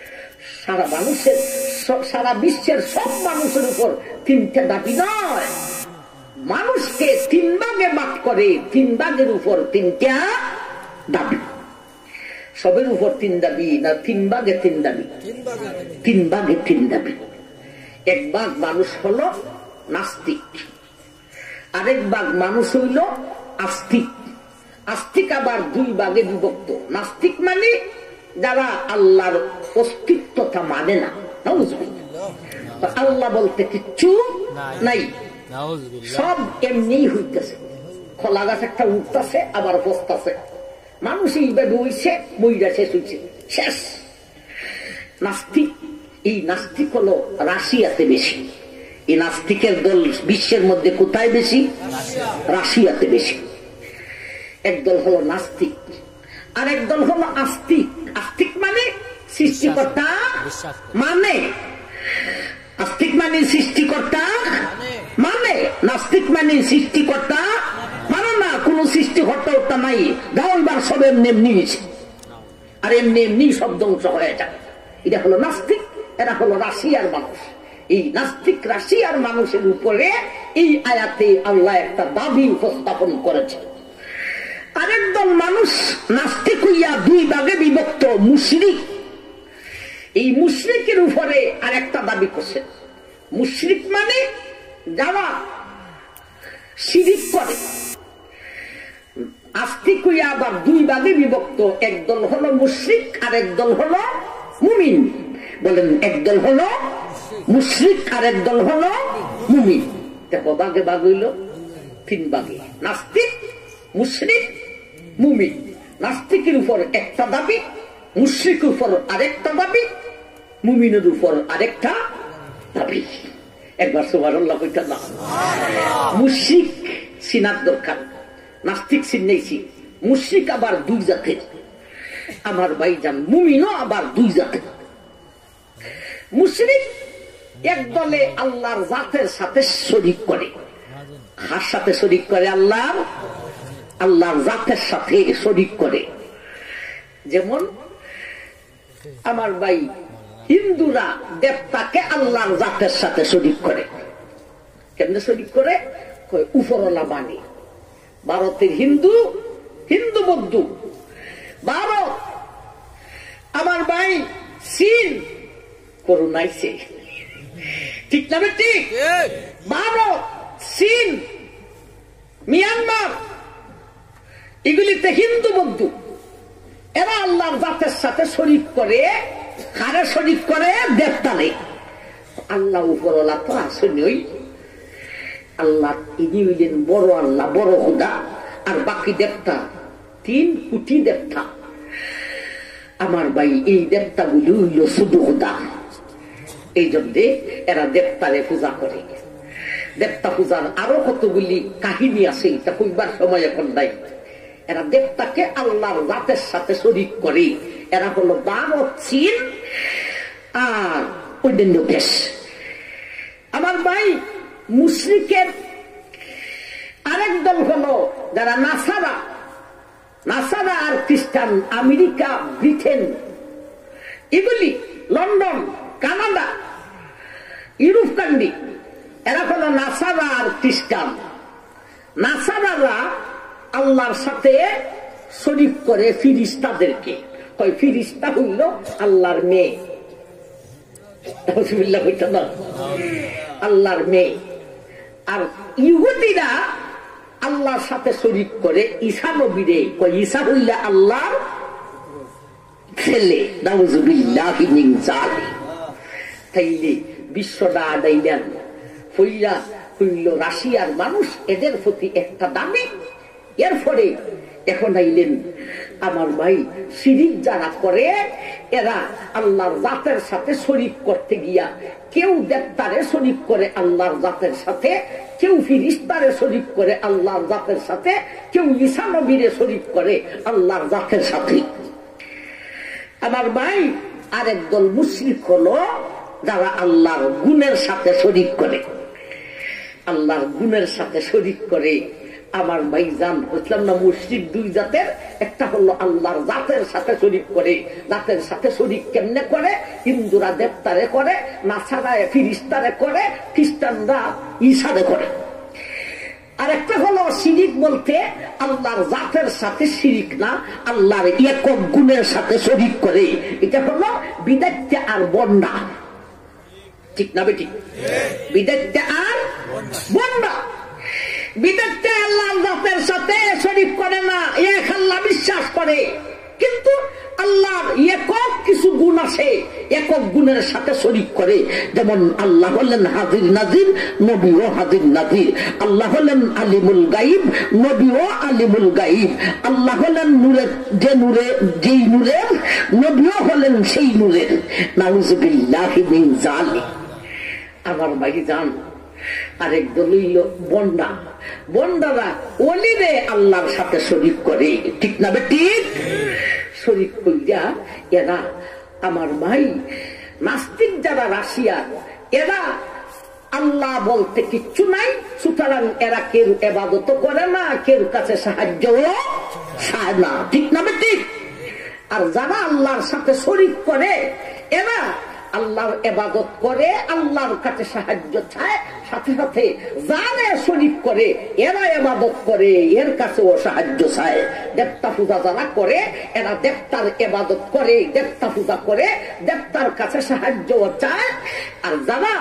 সারা বিশ্বের সব মানুষের উপর 3টা দাবি নয়, মানুষকে 3 ভাগে ভাগ করে 3 ভাগের উপর 3টা দাবি। সবের উপর 3 দাবি না, 3 ভাগে 3 দাবি? 3 ভাগে 3 দাবি। এক ভাগ মানুষ হলো নাস্তিক, আরেক ভাগ মানুষ হইল আস্তিক। আস্তিক আবার 2 ভাগে বিভক্ত। নাস্তিক মানে যারা আল্লাহর অস্তিত্বটা মানে না, আল্লাহ বলতে কিচ্ছু নাই, সব এমনি হইতেছে। খোলা গাছ একটা উঠতেছে আবার বসতেছে, মানুষ এইভাবে হইছে, মইরা শেষ হইছে, শেষ। নাস্তিক, এই নাস্তিক হলো রাশিয়াতে বেশি। এই নাস্তিকের দল বিশ্বের মধ্যে কোথায় বেশি? রাশিয়াতে বেশি। একদল হলো নাস্তিক, আর একদল হলো আস্তিক। আস্তিক মানে সৃষ্টিকর্তা মানে, আস্তিক মানে সৃষ্টিকর্তা মানে, নাস্তিক মানে সৃষ্টিকর্তা মানে না, কোন সৃষ্টিকর্তা নাই। গাওয়ার সব এমনি এমনি আর এমনি এমনি সব ধ্বংস হয়ে যায়। এটা হলো নাস্তিক, এরা হলো রাশিয়ার মানুষ। এই নাস্তিক রাশিয়ার মানুষের উপরে এই আয়াতে আল্লাহ একটা দাবি উপস্থাপন করেছে। আরেকদল মানুষ নাস্তিক হইয়া 2 ভাগে বিভক্ত, মুশরিক। এই মুশরিকের উপরে আরেকটা দাবি করছে। মুশরিক মানে যারা শিরিক করে। আস্তিক হইয়া আবার 2 ভাগে বিভক্ত, একদল হলো মুশরিক আর একদল হলো মুমিন। বলেন, একদল হলো মুশরিক আর একদল হলো মুমিন। দেখো ভাগে ভাগ হইল 3 ভাগে, নাস্তিক, মুশরিক, মুমিন। নাস্তিকের উপর একটা দাবি, মুশরিকের উপর আরেকটা দাবি, মুমিনের উপর আরেকটা দাবি। একবার সুবহানাল্লাহ কইতা না? মুশরিক চিনার দরকার, নাস্তিক চিনেছি। মুশরিক আবার 2 জাতের, আমার ভাইজান। মুমিনও আবার 2 জাতের। মুশরিক এক দলে আল্লাহর জাতের সাথে শরীক করে। কার সাথে শরীক করে? আল্লাহর জাতের সাথে শরীক করে। যেমন আমার ভাই হিন্দুরা দেবতাকে আল্লাহর জাতের সাথে শরীক করে। কেমনে শরীক করে? উপরওয়ালা বাণী। ভারতের হিন্দু বৌদ্ধ, ভারত আমার ভাই চীন করুণাইছে, ঠিক না ঠিক? ভারত, চীন, মিয়ানমার, এগুলিতে হিন্দু বৌদ্ধ, এরা আল্লাহর জাতের সাথে শরীক করে, কারে শরীক করে? দেবতারে। আল্লাহ উপরওয়ালা তো আসেনি, ওই আল্লাহ ইনি হইলেন বড় আল্লাহ, বড় খুদা, আর বাকি দেবতা 3 কোটি দেবতা। আমার ভাই, এই দেবতা গুলি হইল শুধু খুদা। এই জন্যে এরা দেবতারে পূজা করে। দেবতা পূজার আরো কতগুলি কাহিনী আছে, এটা কইবার সময় এখন নাই। এরা দেবতাকে আল্লাহর জাতের সাথে শরীক করে। এরা হলো ভারত, চীন আর অন্যান্য দেশ। আমার ভাই, মুশরিকের আরেক দল হলো যারা নাসারা। নাসারা আর খ্রিস্টান, আমেরিকা, ব্রিটেন, এগুলি, লন্ডন, কানাডা, ইউরোপ কান্ট্রি, এরা হলো নাসারা আর খ্রিস্টান। নাসারারা আল্লাহর সাথে শরীক করে ফিরিস্তাদেরকে। ফিরিস্তা হইল আল্লাহর মেয়ে, আল্লাহর মেয়ে। আর ইহুদিরা আল্লাহর সাথে শরীক করে ঈসা নবীরে, ঈসা হইলে আল্লাহর ছেলে। নাউযুবিল্লাহি মিন যালিক। তাইলে বিশ্বটা আদাইলেন হইলা হইল রাশিয়ার মানুষ, এদের প্রতি একটা দাবি। এরপরে এখন আইলেন আমার ভাই, শিরিক যারা করে এরা আল্লাহর জাতের সাথে শরীক করতে গিয়া কেউ দেবতারে শরীক করে আল্লাহর জাতের সাথে, কেউ ফিরিস্তারে শরীক করে আল্লাহর জাতের সাথে, কেউ ঈসা নবীরে শরীক করে আল্লাহর জাতের সাথে। আমার ভাই, আরেক দল মুশরিক হলো যারা আল্লাহর গুণের সাথে শরীক করে। আল্লাহর গুণের সাথে শরীক করে। আমার ভাই জান, বুঝলাম না, মুশরিক 2 জাতের। একটা হলো আল্লাহর জাতের সাথে শরীক করে। জাতের সাথে শরীক কেমনে করে? হিন্দুরা দেবতারে করে, নাসারা ফিরিস্তারে করে, খ্রিস্টানরা ঈসারে করে। আর একটা হলো শিরিক বলতে আল্লাহর জাতের সাথে শিরিক না, আল্লাহর একক গুণের সাথে শরীক করে। এটা হলো বিদাত আর বন্ডা। ঠিক না বেটি? বিদাত আর বন্ডা। বিদাতে আল্লাহর জাতের সাথে শরীক করে না, এক আল্লাহ বিশ্বাস করে, কিন্তু আল্লাহর একক কিছু গুণ আছে, একক গুণের সাথে শরীক করে। যেমন আল্লাহ হলেন হাজির নাজির, নবীও হাজির নাজির। আল্লাহ হলেন আলিমুল গাইব, নবীও আলিমুল গাইব। আল্লাহ হলেন নূরের, যে নূরে, যেই নূরের, নবীও হলেন সেই নূরের। নাউযুবিল্লাহি মিন যালিক। আমার ভাই জান, আরেক দল হইল বন্ডা। বন্ডারা ওলিরে আল্লাহর সাথে শরীক করে। ঠিক না ঠিক? শরীক কইরা এরা আমার ভাই, নাস্তিক যারা রাশিয়া, এরা আল্লাহ বলতে কিচ্ছু নাই, সুতরাং এরা কেউ ইবাদত করে না, কেউ কাছে সাহায্য চায় না। ঠিক না ঠিক? আর যারা আল্লাহর সাথে শরীক করে এরা আল্লাহর ইবাদত করে, আল্লাহর কাছে সাহায্য চায়, সাথে সাথে যারা শরীক করে এরা ইবাদত করে, এর কাছেও সাহায্য চায়। দেবতা পূজা যারা করে এরা দেবতার ইবাদত করে, দেবতা পূজা করে, দেবতার কাছে সাহায্য চায়। আর যারা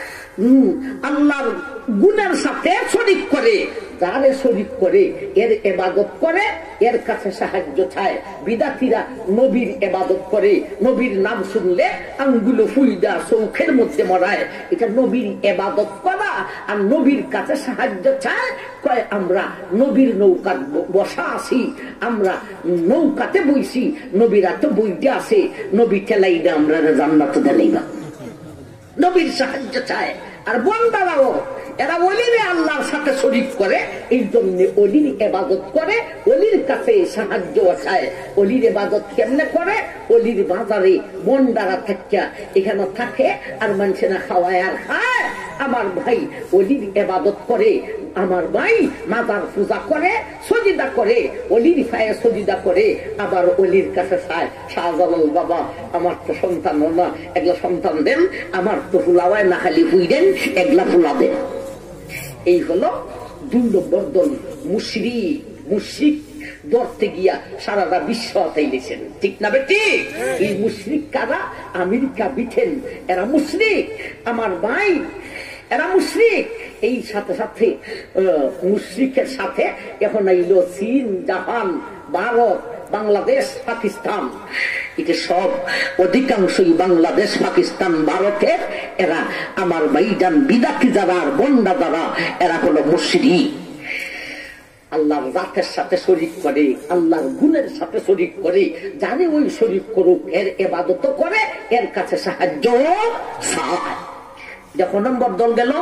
আল্লাহর গুণের সাথে শরীক করে, যারা শরীক করে এর ইবাদত করে, এর কাছে সাহায্য চায়। বিদাতিরা নবীর ইবাদত করে, নবীর নাম শুনলে আঙ্গুলো ফুইদা চৌখের মধ্যে মরায়। এটা নবীর ইবাদত করা আর নবীর কাছে সাহায্য চায়। কয় আমরা নবীর নৌকা বসা আছি, আমরা নৌকাতে বইছি, নবীরা তো বইতে আছে, নবী ঠেলাই না, আমরা জান্নাত দেলাই না। নবীর সাহায্য চায়। আর বন্দারাও এরা ওলিরে আল্লাহর সাথে শরীক করে, এই জন্য ওলির ইবাদত করে, ওলির কাছে সাহায্য চায়। ওলির ইবাদত কেমনে করে? ওলির বাজারে বন্দারা থাকিয়া এখানে থাকে, আর মানুষেরা খাওয়ায় আর খায়। আমার ভাই ওলির ইবাদত করে, আমার ভাই মাজার পূজা করে, সজিদা করে, অলির পায়ে সজিদা করে, আবার অলির কাছে চায়, শাহজালাল বাবা আমার তো সন্তান না, এগুলা সন্তান দেন, আমার তো ফুলাওয়ায় না খালি ফুই দেন, এগুলা ফুলা দেন। এই হলো 2 নম্বর দল মুশরিক। মুশরিক ধরতে গিয়া সারাটা বিশ্ব তাইলেছেন, ঠিক না বেটি? এই মুশরিক কারা? আমেরিকা, ব্রিটেন, এরা মুশরিক আমার ভাই, এরা মুশরিক। এই সাথে সাথে মুশরিকের সাথে এখন আইলো চীন, জাপান, ভারত, বাংলাদেশ, পাকিস্তান। এটা সব অধিকাংশই বাংলাদেশ, পাকিস্তান, ভারতের এরা আমার ভাইজান বিদাতি যারা আর বন্ডা যারা, এরা হলো মুশরিক। আল্লাহর জাতের সাথে শরীক করে, আল্লাহর গুণের সাথে শরীক করে, জানে ওই শরীক করুক, এর ইবাদত করে, এর কাছে সাহায্য চায়। যখন নম্বর দল গেল,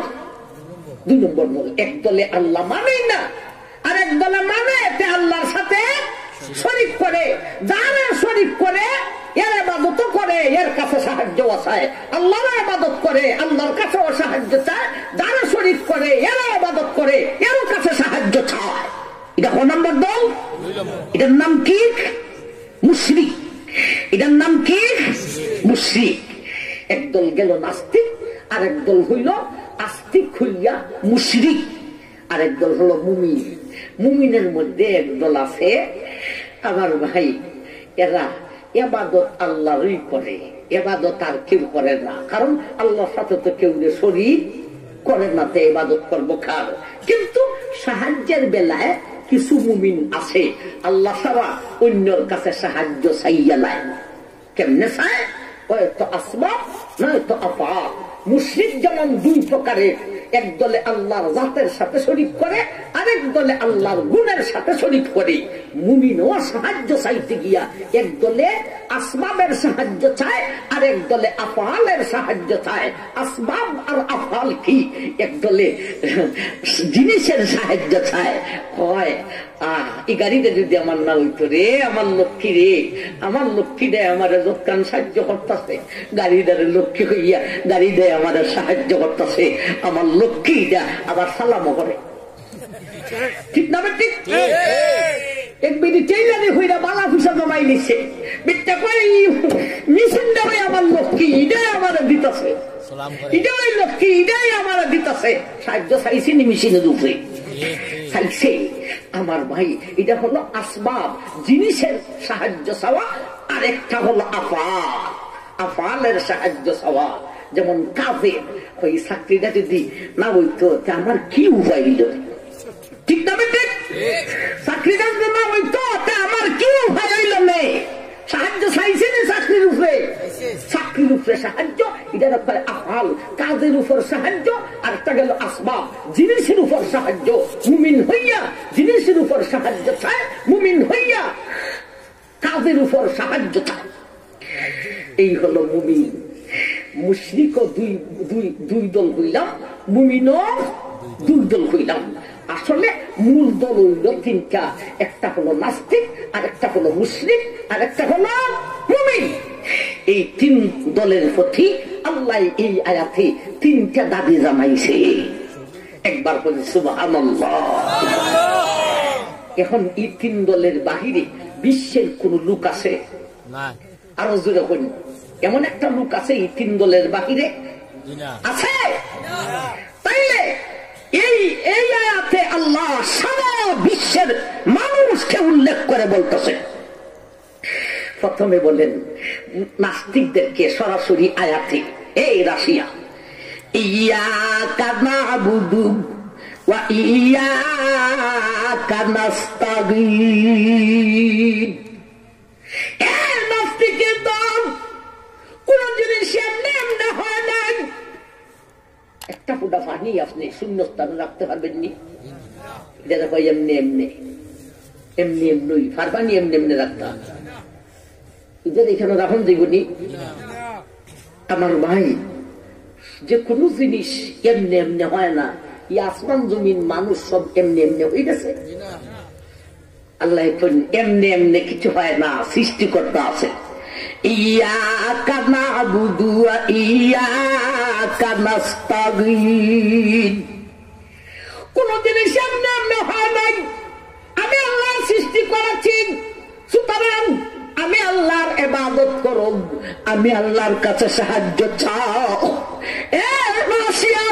2 নম্বর দল। এক দলে আল্লাহ মানেই না, আর এক দলে মানে আল্লাহর সাথে শরীক করে। যারা শরীক করে এর ইবাদত করে, এর কাছে সাহায্য চায়। আল্লাহর ইবাদত করে, আল্লাহর কাছেও সাহায্য চায়। যারা শরীক করে এর ইবাদত করে, এর কাছে সাহায্য চায়। এটা কোন নম্বর দল? এটার নাম কি? মুশরিক। এটার নাম কি? মুশরিক। একদল গেল নাস্তিক, আর একদল হইল আস্তিক হইয়া মুশরিক, আর একদল হলো মুমিন। মুমিনের মধ্যে একদল আছে আমার ভাই, এরা ইবাদত আল্লাহরই করে, ইবাদত আর কেউ করে না। কারণ আল্লাহর সাথে তো কেউ শরীক করে না, তো ইবাদত করবো কার? কিন্তু সাহায্যের বেলায় কিছু মুমিন আছে আল্লাহ ছাড়া অন্যর কাছে সাহায্য চাইয়া নাই। কেমনে চায়? হয়তো আসবাব, নয়তো আফআল। মুশরিক যেমন 2 প্রকারের, এক দলে আল্লাহর জাতের সাথে শরীক করে, আরেক দলে আল্লাহর গুণের সাথে শরীক করে। মুমিনও সাহায্য চাইতে গিয়া এক দলে আসবাবের সাহায্য চায়, আরেক দলে আফআলের সাহায্য চায়। আসবাব আর আফআল কি? এক দলে জিনিসের সাহায্য চায়। হয় এই গাড়িটা যদি আমার না হইতো রে, আমার লক্ষ্মী রে, আমার লক্ষ্মী দেয় আমার যৎকান সাহায্য করতেছে, গাড়িটারে লক্ষ্মী হইয়া গাড়ি দেয় আমার সাহায্য করতেছে, আমার লক্ষ্মীটা আবার সালামও করে, ঠিক না? ঠিক। এক বিধি টেইলারি হইয়া বালা পয়সা জমাই নিছে, বিটটা কই মিশনটা হয়ে আমার লক্ষ্মী এটাই আমার দিতেছে, এটাই লক্ষ্মী এটাই আমার দিতেছে। সাহায্য চাইছি নি মেশিনের উপরে চাইছে আমার ভাই। এটা হলো আসবাব, জিনিসের সাহায্য চাওয়া, আর একটা হলো আফআল, আফআলের সাহায্য চাওয়া। যেমন কাজের ওই চাকরিটা যদি না হইতো আমার কি উপায় হইল, ঠিক না? ঠিক। চাকরিটা যদি না হইতো আমার কি উপায় হইল? নেই সাহায্য চাইছে না চাকরির উপরে, চাকরির উপরে সাহায্য, এটা ব্যাপারে আফআল, কাজের উপর সাহায্য। আর একটা গেল আসবাব, জিনিসের উপর সাহায্য। মুমিন হইয়া জিনিসের উপর সাহায্য চায়, মুমিন হইয়া কাজের উপর সাহায্য চায়। এই হলো মুমিন। মুশরিকও দুই দল হইলাম, মুমিনও 2 দল হইলাম। আসলে মূল দল হইল 3টা, একটা হলো নাস্তিক, আর একটা হলো মুশরিক, আর একটা হলো মুমিন। এই 3 দলের প্রতি আল্লাহ এই আয়াতে 3টা দাবি জানাইছে। একবার বলি সুবহানাল্লাহ। এখন এই 3 দলের বাহিরে বিশ্বের কোন লোক আছে? আরো জোরে বলি, এমন একটা লোক আছে এই 3 দলের বাহিরে আছে? তাইলে এই আয়াতে আল্লাহ সারা বিশ্বের মানুষকে উল্লেখ করে বলতেছে। প্রথমে বলেন নাস্তিকদেরকে সরাসরি আয়াতে, এই রাশিয়া ইয়াকা নাবুদু ওয়া ইয়াকা নাস্তাগীন। নাস্তিকের দল কোন জিনিস এমনি এমনি হয় নাই। একটা ফুটা পানি আপনি শূন্যস্থানে রাখতে পারবেন নি? এটা দেখো এমনি এমনি এমনি এমনি পারবানি এমনি এমনি রাখতাম, এটা এখানে রাখুন দেখবনি। আমার ভাই, যে কোনো জিনিস এমনি এমনি হয় না। এই আসমান জমিন মানুষ সব এমনি এমনি হয়ে গেছে। আল্লাহ এমনি এমনি কিছু হয় না, সৃষ্টিকর্তা আছে। ইয়াকা নাবুদু ওয়া ইয়াকা নাস্তাগীন। কোন জিনিস এমনি এমনি হয় নাই। আমি আল্লাহ সৃষ্টি করেছি, সুতরাং আমি আল্লাহর ইবাদত করব, আমি আল্লাহর কাছে সাহায্য চাও। রাশিয়ার নাস্তিক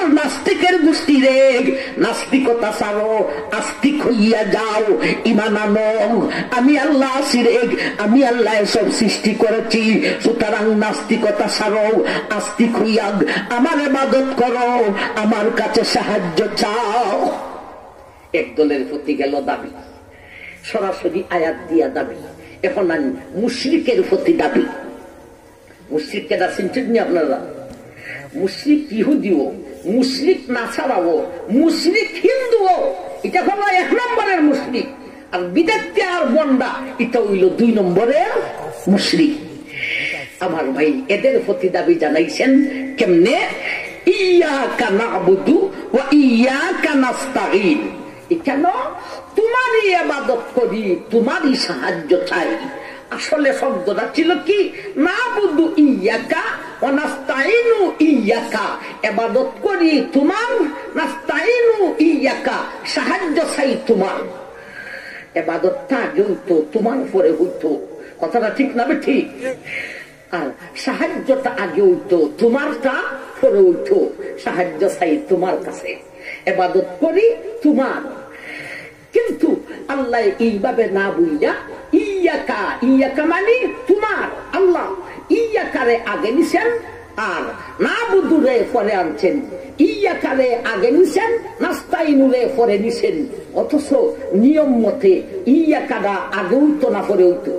নাস্তিকের গোষ্ঠী রে, নাস্তিকতা ছাড়ো, আস্তিক হইয়া যাও, ইমান আনো। আমি আল্লাহ আছি রে, আমি আল্লাহ সব সৃষ্টি করেছি, সুতরাং নাস্তিকতা ছাড়ো, আস্তিক হইয়া আমার ইবাদত করো, আমার কাছে সাহায্য চাও। একদলের প্রতি গেল দাবি, সরাসরি আয়াত দিয়া দাবি। এখন মুশরিকের প্রতি দাবি। মুশরিকেরা চিনছেন নি আপনারা? মুশরিক ইহুদিও, মুশরিক নাসারাও, মুশরিক হিন্দুও, এটা হলো 1 নম্বরের মুশরিক। আর বিদাতি আর বন্ডা এটা হইল 2 নম্বরের মুশরিক। আমার ভাই এদের প্রতি দাবি জানাইছেন কেমনে? ইয়াকা না'বুদু ওয়া ইয়াকা নাস্তাঈন। কেন? তোমারই ইবাদত করি, তোমারই সাহায্য চাই। আসলে শব্দটা ছিল কি? না'বুদু ইয়াকা ওয়া নাস্তাঈনু ইয়াকা, ইবাদত করি তোমার, নাস্তাঈনু ইয়াকা, সাহায্য চাই তোমার। ইবাদতটা আগে হইতো, তোমার পরে হইতো। কথাটা ঠিক না? ঠিক। আর সাহায্যটা আগে হইতো, তোমারটা পরে হইতো। সাহায্য চাই তোমার কাছে, ইবাদত করি তোমার। কিন্তু আল্লাহ এইভাবে না বুঝা ইয়াকা, ইয়াকা মানে তোমার, আল্লাহ ইয়াকারে আগে নিছেন আর নাবুদুরে পরে আনছেন। ইয়াকারে আগে নিছেন, নাস্তাইনুরে পরে নিছেন। অথচ নিয়ম মতে ইয়াকাটা আগে হইতো না পরে হইতো?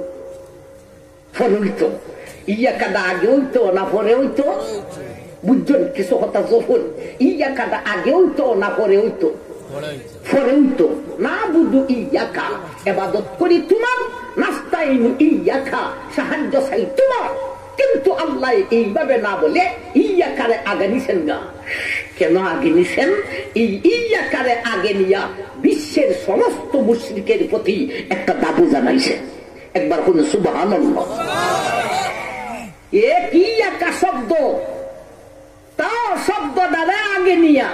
পরে হইতো। ইয়াকাটা আগে হইতো না পরে হইতো? বুঝছেন কিছু কথা? যখন ইয়াকাটা আগে হইতো না পরে হইতো? পরে হইতো। নাবুদু ইয়াকা, ইবাদত করি তোমার, নাস্তাইনু ইয়াকা, সাহায্য চাই তোমার। কিন্তু আল্লাহ এইভাবে না বলে ইয়াকারে আগে নিছেন না। কেন আগে নিছেন? এই ইয়াকারে আগে নিয়া বিশ্বের সমস্ত মুশরিকের প্রতি একটা দাবি জানাইছেন। একবার কোন সুবহানাল্লাহ। এক ইয়াকা শব্দ, তাও শব্দ দ্বারা আগে নিয়া,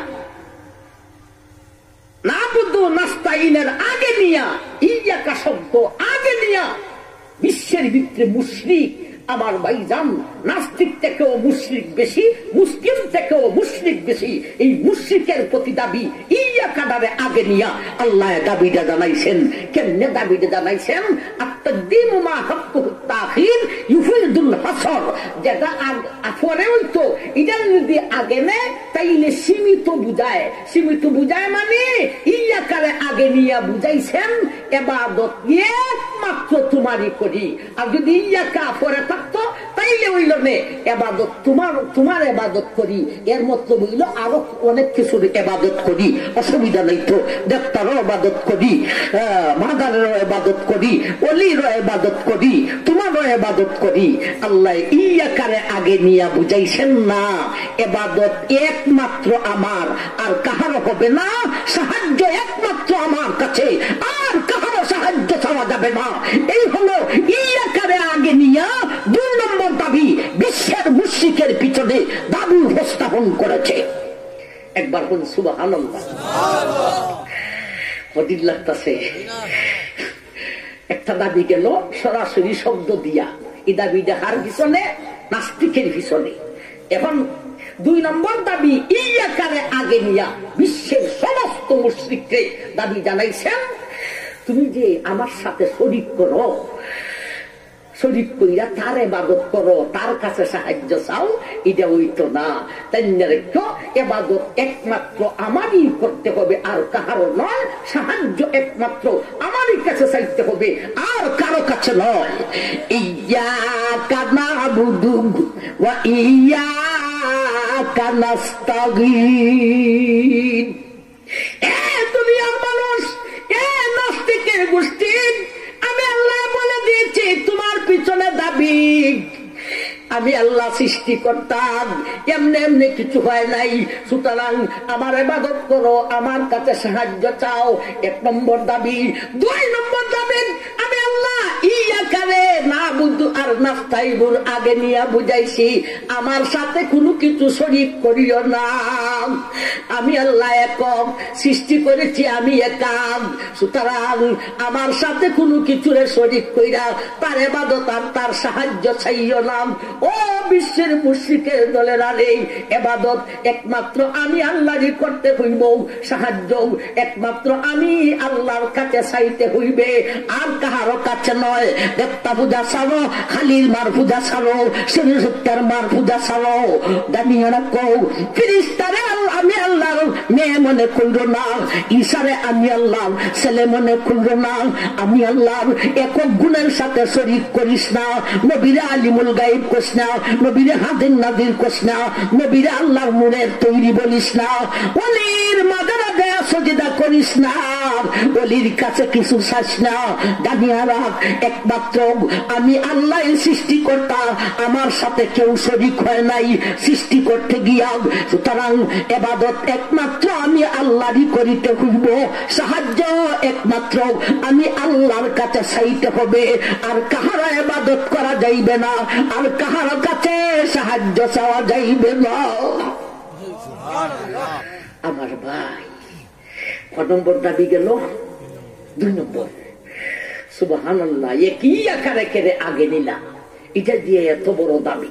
নাবুদু নাস্তাইনের আগে নিয়া, ইয়াকা শব্দ আগে নিয়া বিশ্বের ভিতরে মুশরিক, আমার ভাইজান, নাস্তিক থেকেও মুশরিক বেশি, মুসলিম থেকেও মুশরিক বেশি। এই মুশরিকের প্রতি দাবি ইয়াকাদারে আগে নিয়া আল্লাহ দাবিটা জানাইছেন। কেমনে দাবিটা জানাইছেন? আত-তাকদীমু মা হাক্কুহু তাখির ইউফিদুল হাসর। যেটা পরে হইতো এটা যদি আগে নেয় তাইলে সীমিত বুঝায়। সীমিত বুঝায় মানে ইয়াকারে আগে নিয়া বুঝাইছেন ইবাদত একমাত্র তোমারই করি। আর যদি ইয়াকা পরে থাকতো তাইলে হইল নে ইবাদত তোমার, তোমার ইবাদত করি। এর মতলব হইল আরো অনেক কিছুর ইবাদত করি, অসুবিধা নাই তো। দেবতারও ইবাদত করি, মাদারেরও ইবাদত করি, ওলিরও ইবাদত করি, তোমারও ইবাদত করি। আল্লাহ ইয়াকারে আগে নিয়া বুঝাইছেন না ইবাদত একমাত্র আমার, আর কাহারও হবে না। সাহায্য একমাত্র আমার কাছে, আর কাহারও সাহায্য চাওয়া যাবে না। এই হলো ইয়াকারে আগে নিয়া 2 নম্বর দাবি বিশ্বের মুশরিকের পিছনে দাবি উপস্থাপন করেছে। একবার কোন সুবহানাল্লাহ। হদির লাগতেছে। একটা দাবি গেল সরাসরি শব্দ দিয়া, এই দাবি দেখার পিছনে, নাস্তিকের পিছনে। এখন 2 নম্বর দাবি ইয়াকারে আগে নিয়া বিশ্বের সমস্ত মুশরিককে দাবি জানাইছেন, তুমি যে আমার সাথে শরীক করো, শরীক কইরা তার ইবাদত করো, তার কাছে সাহায্য চাও, এটা হইতো না। তাই ইবাদত একমাত্র আমারই করতে হবে, আর কাহারও নয়। সাহায্য একমাত্র আমারই কাছে চাইতে হবে, আর কারো কাছে নয়। ইয়াকা না'বুদু ওয়া ইয়াকা নাস্তাঈন। এ দুনিয়ার মানুষ, এ নাস্তিকের গোষ্ঠী, আমি আল্লাহ বলে দিয়েছি তোমার পিছনে দাবি। আমি আল্লাহ সৃষ্টি করতাম, এমনি এমনি কিছু হয় নাই। সুতরাং আমার ইবাদত করো, আমার কাছে সাহায্য চাও। 1 নম্বর দাবি। 2 নম্বর দাবি, আমি আল্লাহ ইয়াকারে না'বুদু আর নাস্তাইনুর আগে নিয়ে বুঝাইছি আমার সাথে কোনো কিছু শরীক করিও না। আমি আল্লাহ একক, সৃষ্টি করেছি আমি একাম, সুতরাং আমার সাথে কোনো কিছুরে শরীক কইরা তার ইবাদত আর তার সাহায্য চাইও না। ও বিশ্বের মুশরিকের দলের আরে ইবাদত একমাত্র আমি আল্লাহরই করতে হইব, সাহায্য একমাত্র আমি আল্লাহর কাছে চাইতে হইবে, আর কাহারও কাছে নয়। দেবতা পূজা ছাড়ো, খালির মার পূজা ছাড়ো, সত্যের মার পূজা ছাড়ো। জানিয়ে রাখো ফেরেশতারে আমি আল্লাহর মেয়ে মনে করল না, ঈসারে আমি আল্লাহর ছেলে মনে করল না। আমি আল্লাহর একক গুণের সাথে শরীক করিস না। নবীরে আলিমুল গায়ব করিস না, নবীরে হাদির নাদির করিস না, নবীরে আল্লাহর নূরের তৈরি বলিস না, ওলির মাদারা দেয়া সজদা করিস না, ওলির কাছে কিছু চাস না। জানিয়া রাখ একমাত্র আমি আল্লাহ সৃষ্টিকর্তা, আমার সাথে কেউ শরীক হয় নাই সৃষ্টি করতে গিয়া। সুতরাং ইবাদত একমাত্র আমি আল্লাহরই করিতে হইব, সাহায্য একমাত্র আমি আল্লাহর কাছে চাইতে হবে, আর কাহারা ইবাদত করা যাইবে না, আর কাহার কাছে সাহায্য চাওয়া যাইবে না। আমার ভাই ক নম্বর দাবি গেল? 2 নম্বর। সুবহানাল্লাহ, একই আকারে কেড়ে আগে নিলাম, এটা দিয়ে এত বড় দাবি।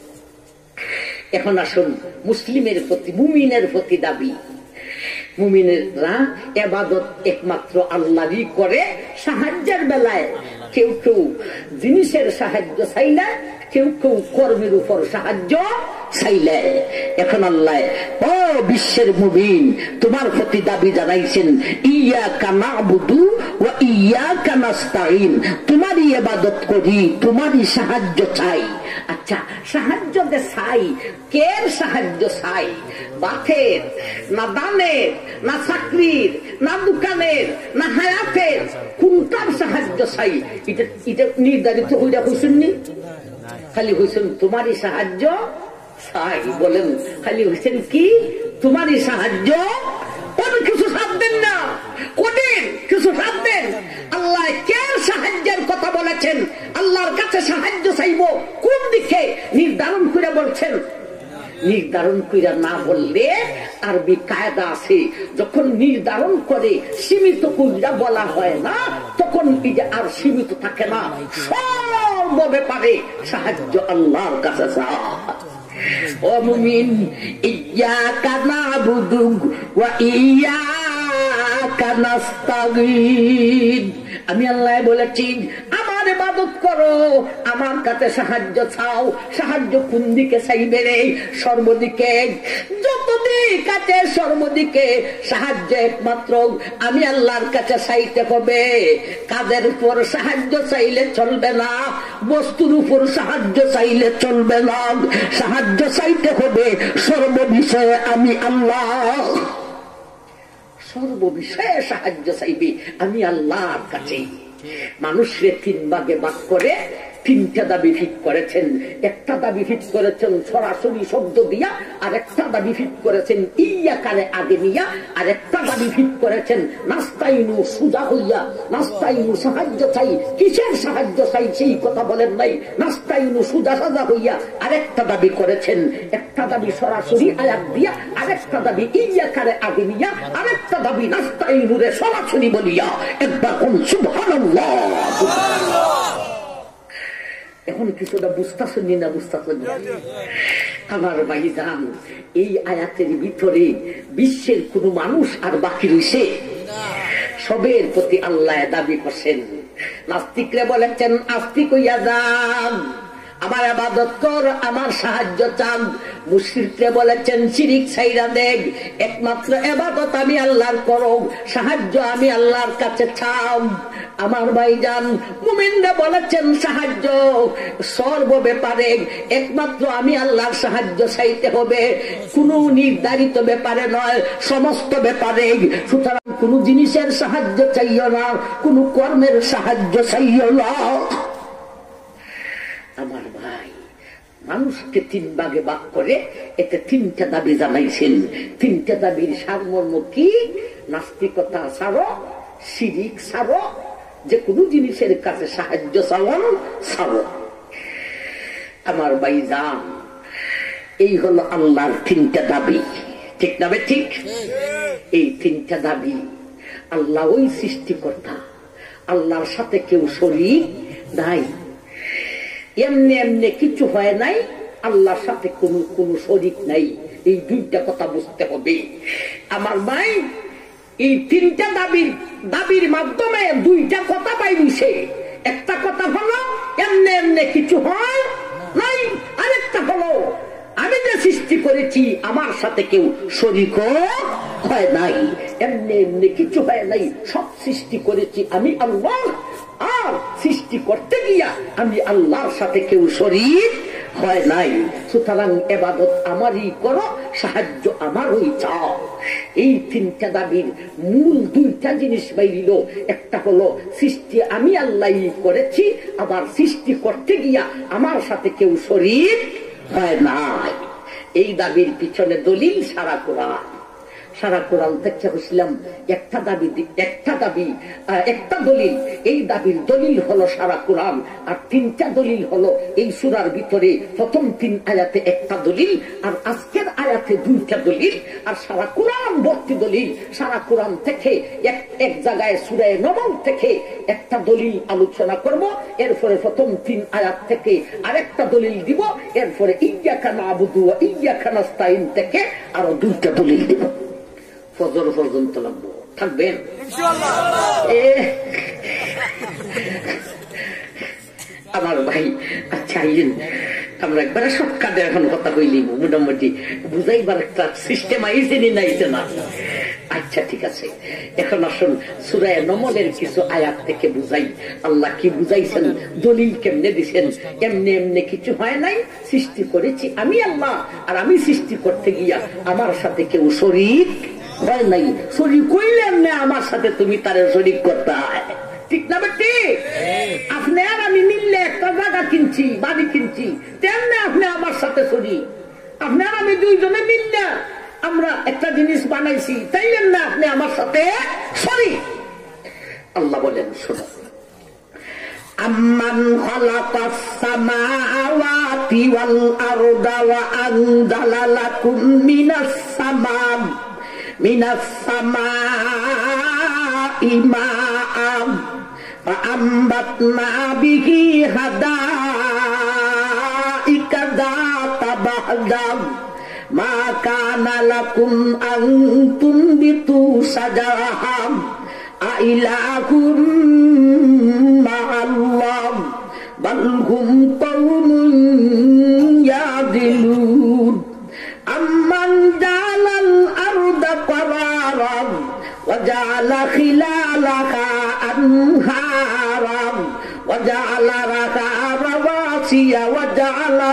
এখন আসুন মুসলিমের প্রতি, মুমিনের প্রতি দাবি। মুমিনেরা ইবাদত একমাত্র আল্লাহরই করে, সাহায্যের বেলায় কেউ কেউ জিনিসের সাহায্য চাইলে, কেউ কেউ কর্মের উপর সাহায্য চাইলে। এখন আল্লাহ ও বিশ্বের মুমিন তোমার প্রতি দাবি জানাইছেন, ইয়াকা না'বুদু ওয়া ইয়াকা নাস্তাঈন, তোমারই ইবাদত করি, তোমারই সাহায্য চাই। আচ্ছা, সাহায্য যে চাই, কের সাহায্য চাই? বাথের না দানের, না চাকরির, না দোকানের, না হায়াতের? কোনটার সাহায্য চাই? এটা নির্ধারিত হইয়া হইছেন নি? খালি হইছেন তোমারই সাহায্য চাই। বলেন খালি হইছেন কি তোমারই সাহায্য? কোন কিছু সাথ দেন না, কোনদিন কিছু সাথ দেন? আল্লাহ কে সাহায্যের কথা বলেছেন? আল্লাহর কাছে সাহায্য চাইব কোন দিকে নির্ধারণ করে বলছেন? নির্ধারণ করে না বললে আরবি কায়দা আছে, যখন নির্ধারণ করে সীমিত কইরা বলা হয় না, তখন এটা আর সীমিত থাকে না, সর্ব ব্যাপারে সাহায্য আল্লাহর কাছে চাও। ও মুমিন, ইয়াকা না'বুদু ওয়া ইয়াকা নাস্তাঈন, আমি আল্লাহ বলেছি আমার ইবাদত করো, আমার কাছে সাহায্য চাও। সাহায্য কোন দিকে চাইবে রে? সর্বদিকে, যত দিক আছে সর্বদিকে সাহায্য একমাত্র আমি আল্লাহর কাছে চাইতে হবে। কাদের উপর সাহায্য চাইলে চলবে না, বস্তুর উপর সাহায্য চাইলে চলবে না, সাহায্য চাইতে হবে সর্ববিষয়ে আমি আল্লাহ। সর্ববিষয়ে সাহায্য চাইবে আমি আল্লাহর কাছে। মানুষরে 3 ভাগে ভাগ করে 3টা দাবি ফিট করেছেন। একটা দাবি ফিট করেছেন সরাসরি শব্দ দিয়া, আর একটা দাবি ফিট করেছেন ইয়াকারে আগে নিয়া, আর একটা দাবি ফিট করেছেন নাস্তাইনু সুজা হইয়া। নাস্তাইনু সাহায্য চাই, কিসের সাহায্য চাই সেই কথা বলেন নাই, নাস্তাইনু সুজা সাজা হইয়া আরেকটা দাবি করেছেন। একটা দাবি সরাসরি আয়াত দিয়া, আরেকটা দাবি ইয়াকারে আগে নিয়া, আরেকটা দাবি নাস্তাইনুরে সরাসরি বলিয়া। একবার কোন সুবহানাল্লাহ। এখন কিছুটা বুঝতেছেন না? বুঝতেছেন আমার ভাইজান, এই আয়াতের ভিতরে বিশ্বের কোন মানুষ আর বাকি রয়েছে? সবের প্রতি আল্লাহ দাবি করছেন। নাস্তিকরা বলেছেন আস্তিক হইয়া যান, আমার ইবাদত কর, আমার সাহায্য চান। মুশরিকরা বলেছেন শিরিক ছাইরা দেখ, একমাত্র ইবাদত আমি আল্লাহর করো, সাহায্য আমি আল্লাহর কাছে চাও। আমার ভাইজান মুমিনরা বলেছেন সাহায্য সর্ব ব্যাপারে একমাত্র আমি আল্লাহর সাহায্য চাইতে হবে, কোন নির্ধারিত ব্যাপারে নয়, সমস্ত ব্যাপারে। সুতরাং কোন জিনিসের সাহায্য চাইও না, কোন কর্মের সাহায্য চাইও না। আমার ভাই, মানুষকে 3 ভাগে ভাগ করে এতে 3টা দাবি জানাইছেন। 3টা দাবির সারমর্ম কি? নাস্তিকতা ছাড়ো, শিরিক ছাড়ো, যে কোনো জিনিসের কাছে সাহায্য চাওয়ান ছাড়ো। আমার ভাইজান, এই হলো আল্লাহর তিনটা দাবি, ঠিক না ঠিক? এই তিনটা দাবি। আল্লাহ ওই সৃষ্টিকর্তা, আল্লাহর সাথে কেউ শরীক নাই, এমনি এমনি কিছু হয় নাই, আল্লাহর সাথে কোনো শরীক নাই। এই দুইটা কথা বুঝতে হবে আমার ভাই। এই তিনটা দাবির মাধ্যমে দুইটা কথা পাইছে। একটা কথা হলো এমনি এমনি কিছু হয় নাই, আরেকটা হলো আমি যে সৃষ্টি করেছি আমার সাথে কেউ শরীক হয় নাই, এমনি এমনি কিছু হয় নাই, সব সৃষ্টি করেছি আমি আল্লাহ। আর সৃষ্টি করতে গিয়া আমি আল্লাহর সাথে কেউ শরীক হয় নাই। সুতরাং ইবাদত আমারই করো, সাহায্য আমারই চাও। এই তিনটা দাবির মূল দুইটা জিনিস বাইরিল। একটা হলো সৃষ্টি আমি আল্লাহ করেছি, আবার সৃষ্টি করতে গিয়া আমার সাথে কেউ শরীক হয় নাই। এই দাবির পিছনে দলিল সারা কোরআন। সারা কোরআন দেখতে বসলাম একটা দলিল। এই দাবির দলিল হলো সারা কোরআন, আর তিনটা দলিল হলো এই সূরার ভিতরে প্রথম 3 আয়াতে একটা দলিল, আর আজকের আয়াতে 2টা দলিল, আর সারা কোরআন ভর্তি দলিল। সারা কোরআন থেকে এক জায়গায় সূরা নমল থেকে একটা দলিল আলোচনা করব, এরপরে প্রথম 3 আয়াত থেকে আরেকটা দলিল দিব, এরপরে ইয়্যাকা না'বুদু ওয়া ইয়্যাকা নাস্তাইন থেকে আরো 2টা দলিল দিব। ফজর পর্যন্ত লাগবো, থাকবেন আমার ভাই। আচ্ছা আমরা একবারে শর্টকাটে এখন কথা কইলি, মোটামুটি বুঝাইবার একটা সিস্টেম আইছে নাইছে না? আচ্ছা ঠিক আছে, এখন আসুন সূরা নমলের কিছু আয়াত থেকে বুঝাই আল্লাহ কি বুঝাইছেন, দলিল কেমনে দিছেন। এমনি এমনি কিছু হয় নাই, সৃষ্টি করেছি আমি আল্লাহ, আর আমি সৃষ্টি করতে গিয়া আমার সাথে কেউ শরীক হয় নাই। শরীক হইলে এমনি আমার সাথে তুমি তারে শরীক করতে হয়, ঠিক না বেটি? আপনি আর আমি মিললে একটা জায়গা কিনছি, বাড়ি কিনছি, তেমনি আপনি আমার সাথে শরীক। আপনি আর আমি দুইজনে মিললে আমরা একটা জিনিস বানাইছি, তাই না? আপনি আমার সাথে শরীক। আল্লাহ বলেন শোনো, আম্মান খালাকাস সামাওয়াতি ওয়াল আরদা ওয়া আনজালা লাকুম মিনাস সামাই মাআন ফাআমবাতনা বিহি হাদাইকা যাতা বাহজাম মা কানা লাকুম আন তুনবিতু শাজারাহাম আইলাহুম মা'আল্লাহ বাল হুম কওমুন ইয়াদিলুন Amman Jalal আরদা qararan wa ja'ala khilalaha anharan wa ja'ala laha rawasiya wa ja'ala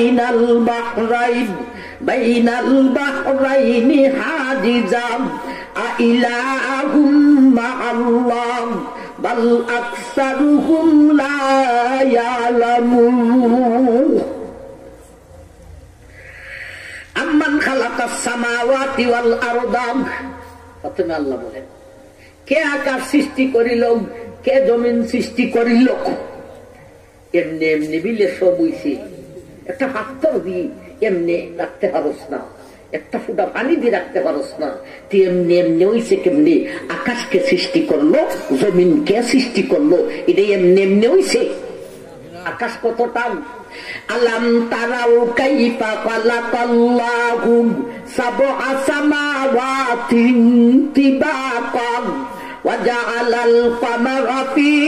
bainal bahrayni hajizan ailahum ma'allah bal aktsaruhum la ya'lamun Amman খালাকাস সামাওয়াতি ওয়াল আরদা। প্রথমে আল্লাহ বলেন কে আকাশ সৃষ্টি করিল, কে জমিন সৃষ্টি করিল। এমনি এমনি বিলে সব হইছে। একটা পাথর দিয়ে এমনি রাখতে পারস না, একটা ফুটা পানি দিয়ে রাখতে পারস না। তুই এমনি এমনি হইছে কেমনি? আকাশকে সৃষ্টি করলো, জমিনকে সৃষ্টি করলো, এটা এমনি এমনি হইছে। আকাশ কতটা? আলাম তারাউ কাইফা খালাকাল্লাহু সাবআ সামাওয়াতিন তিবাকান ওয়া জাআলাল কামারা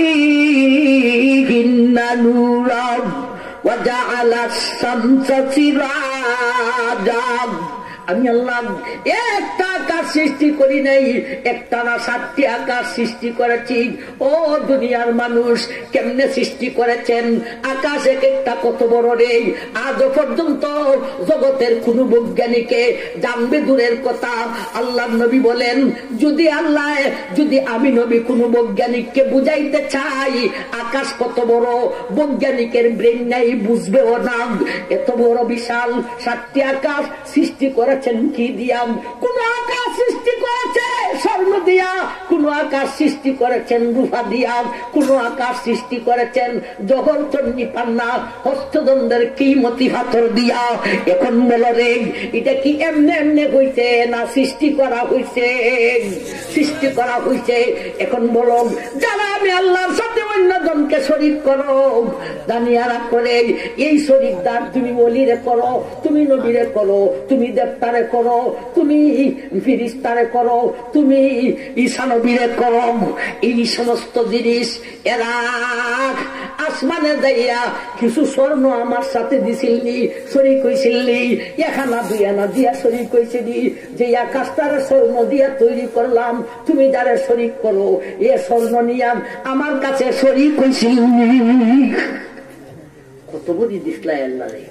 ফীহিন্না নূরান ওয়া জাআলাস শামসা সিরাজান। আমি আল্লাহ একটা আকাশ সৃষ্টি করি নাই, একটা না 7টি আকাশ সৃষ্টি করেছি। ও দুনিয়ার মানুষ, কেমনে সৃষ্টি করেছেন? আকাশ এক একটা কত বড় রে, আজও পর্যন্ত জগতের কোন বৈজ্ঞানিকে জানবে দূরের কথা। আল্লাহ নবী বলেন, যদি আমি নবী কোন বৈজ্ঞানিককে বুঝাইতে চাই আকাশ কত বড়, বৈজ্ঞানিকের ব্রেন নাই, বুঝবেও না। এত বড় বিশাল 7টি আকাশ সৃষ্টি করেছেন কি দিয়া? কোন আকাশ সৃষ্টি করেছে স্বর্ণ দিয়া কোন আকাশ সৃষ্টি করেছেন, রূপা দিয়া কোন আকাশ সৃষ্টি করেছেন, জহর চন্ডী পান্না হস্তদণ্ডের কিমতি পাথর দিয়া। এখন বল রে, এটা কি এমনি এমনি হইছে না সৃষ্টি করা হইছে? সৃষ্টি করা হইছে। এখন বলো, যারা আমি আল্লাহর সাথে অন্য জনকে শরীক করো, দানিয়ারা করে এই শরীকদার তুমি ওলিরে করো, তুমি নবীরে করো, তুমি দেবতারে করো, তুমি ফিরিস্তারে করো, তুমি ঈসা নবীরে করো, এই সমস্ত জিনিস এরা আসমানে যাইয়া কিছু স্বর্ণ আমার সাথে দিছিলনি, শরীক হইছিলনি, এখানা দুই আনা দিয়া শরীক হইছিলি, যে আকাশটারে স্বর্ণ দিয়া তৈরি করলাম, তুমি যারা শরীক করো এ স্বর্ণ নিয়াম আমার কাছে শরীক হইছিলনি। কত বড় দিসলাই আল্লাহ রে,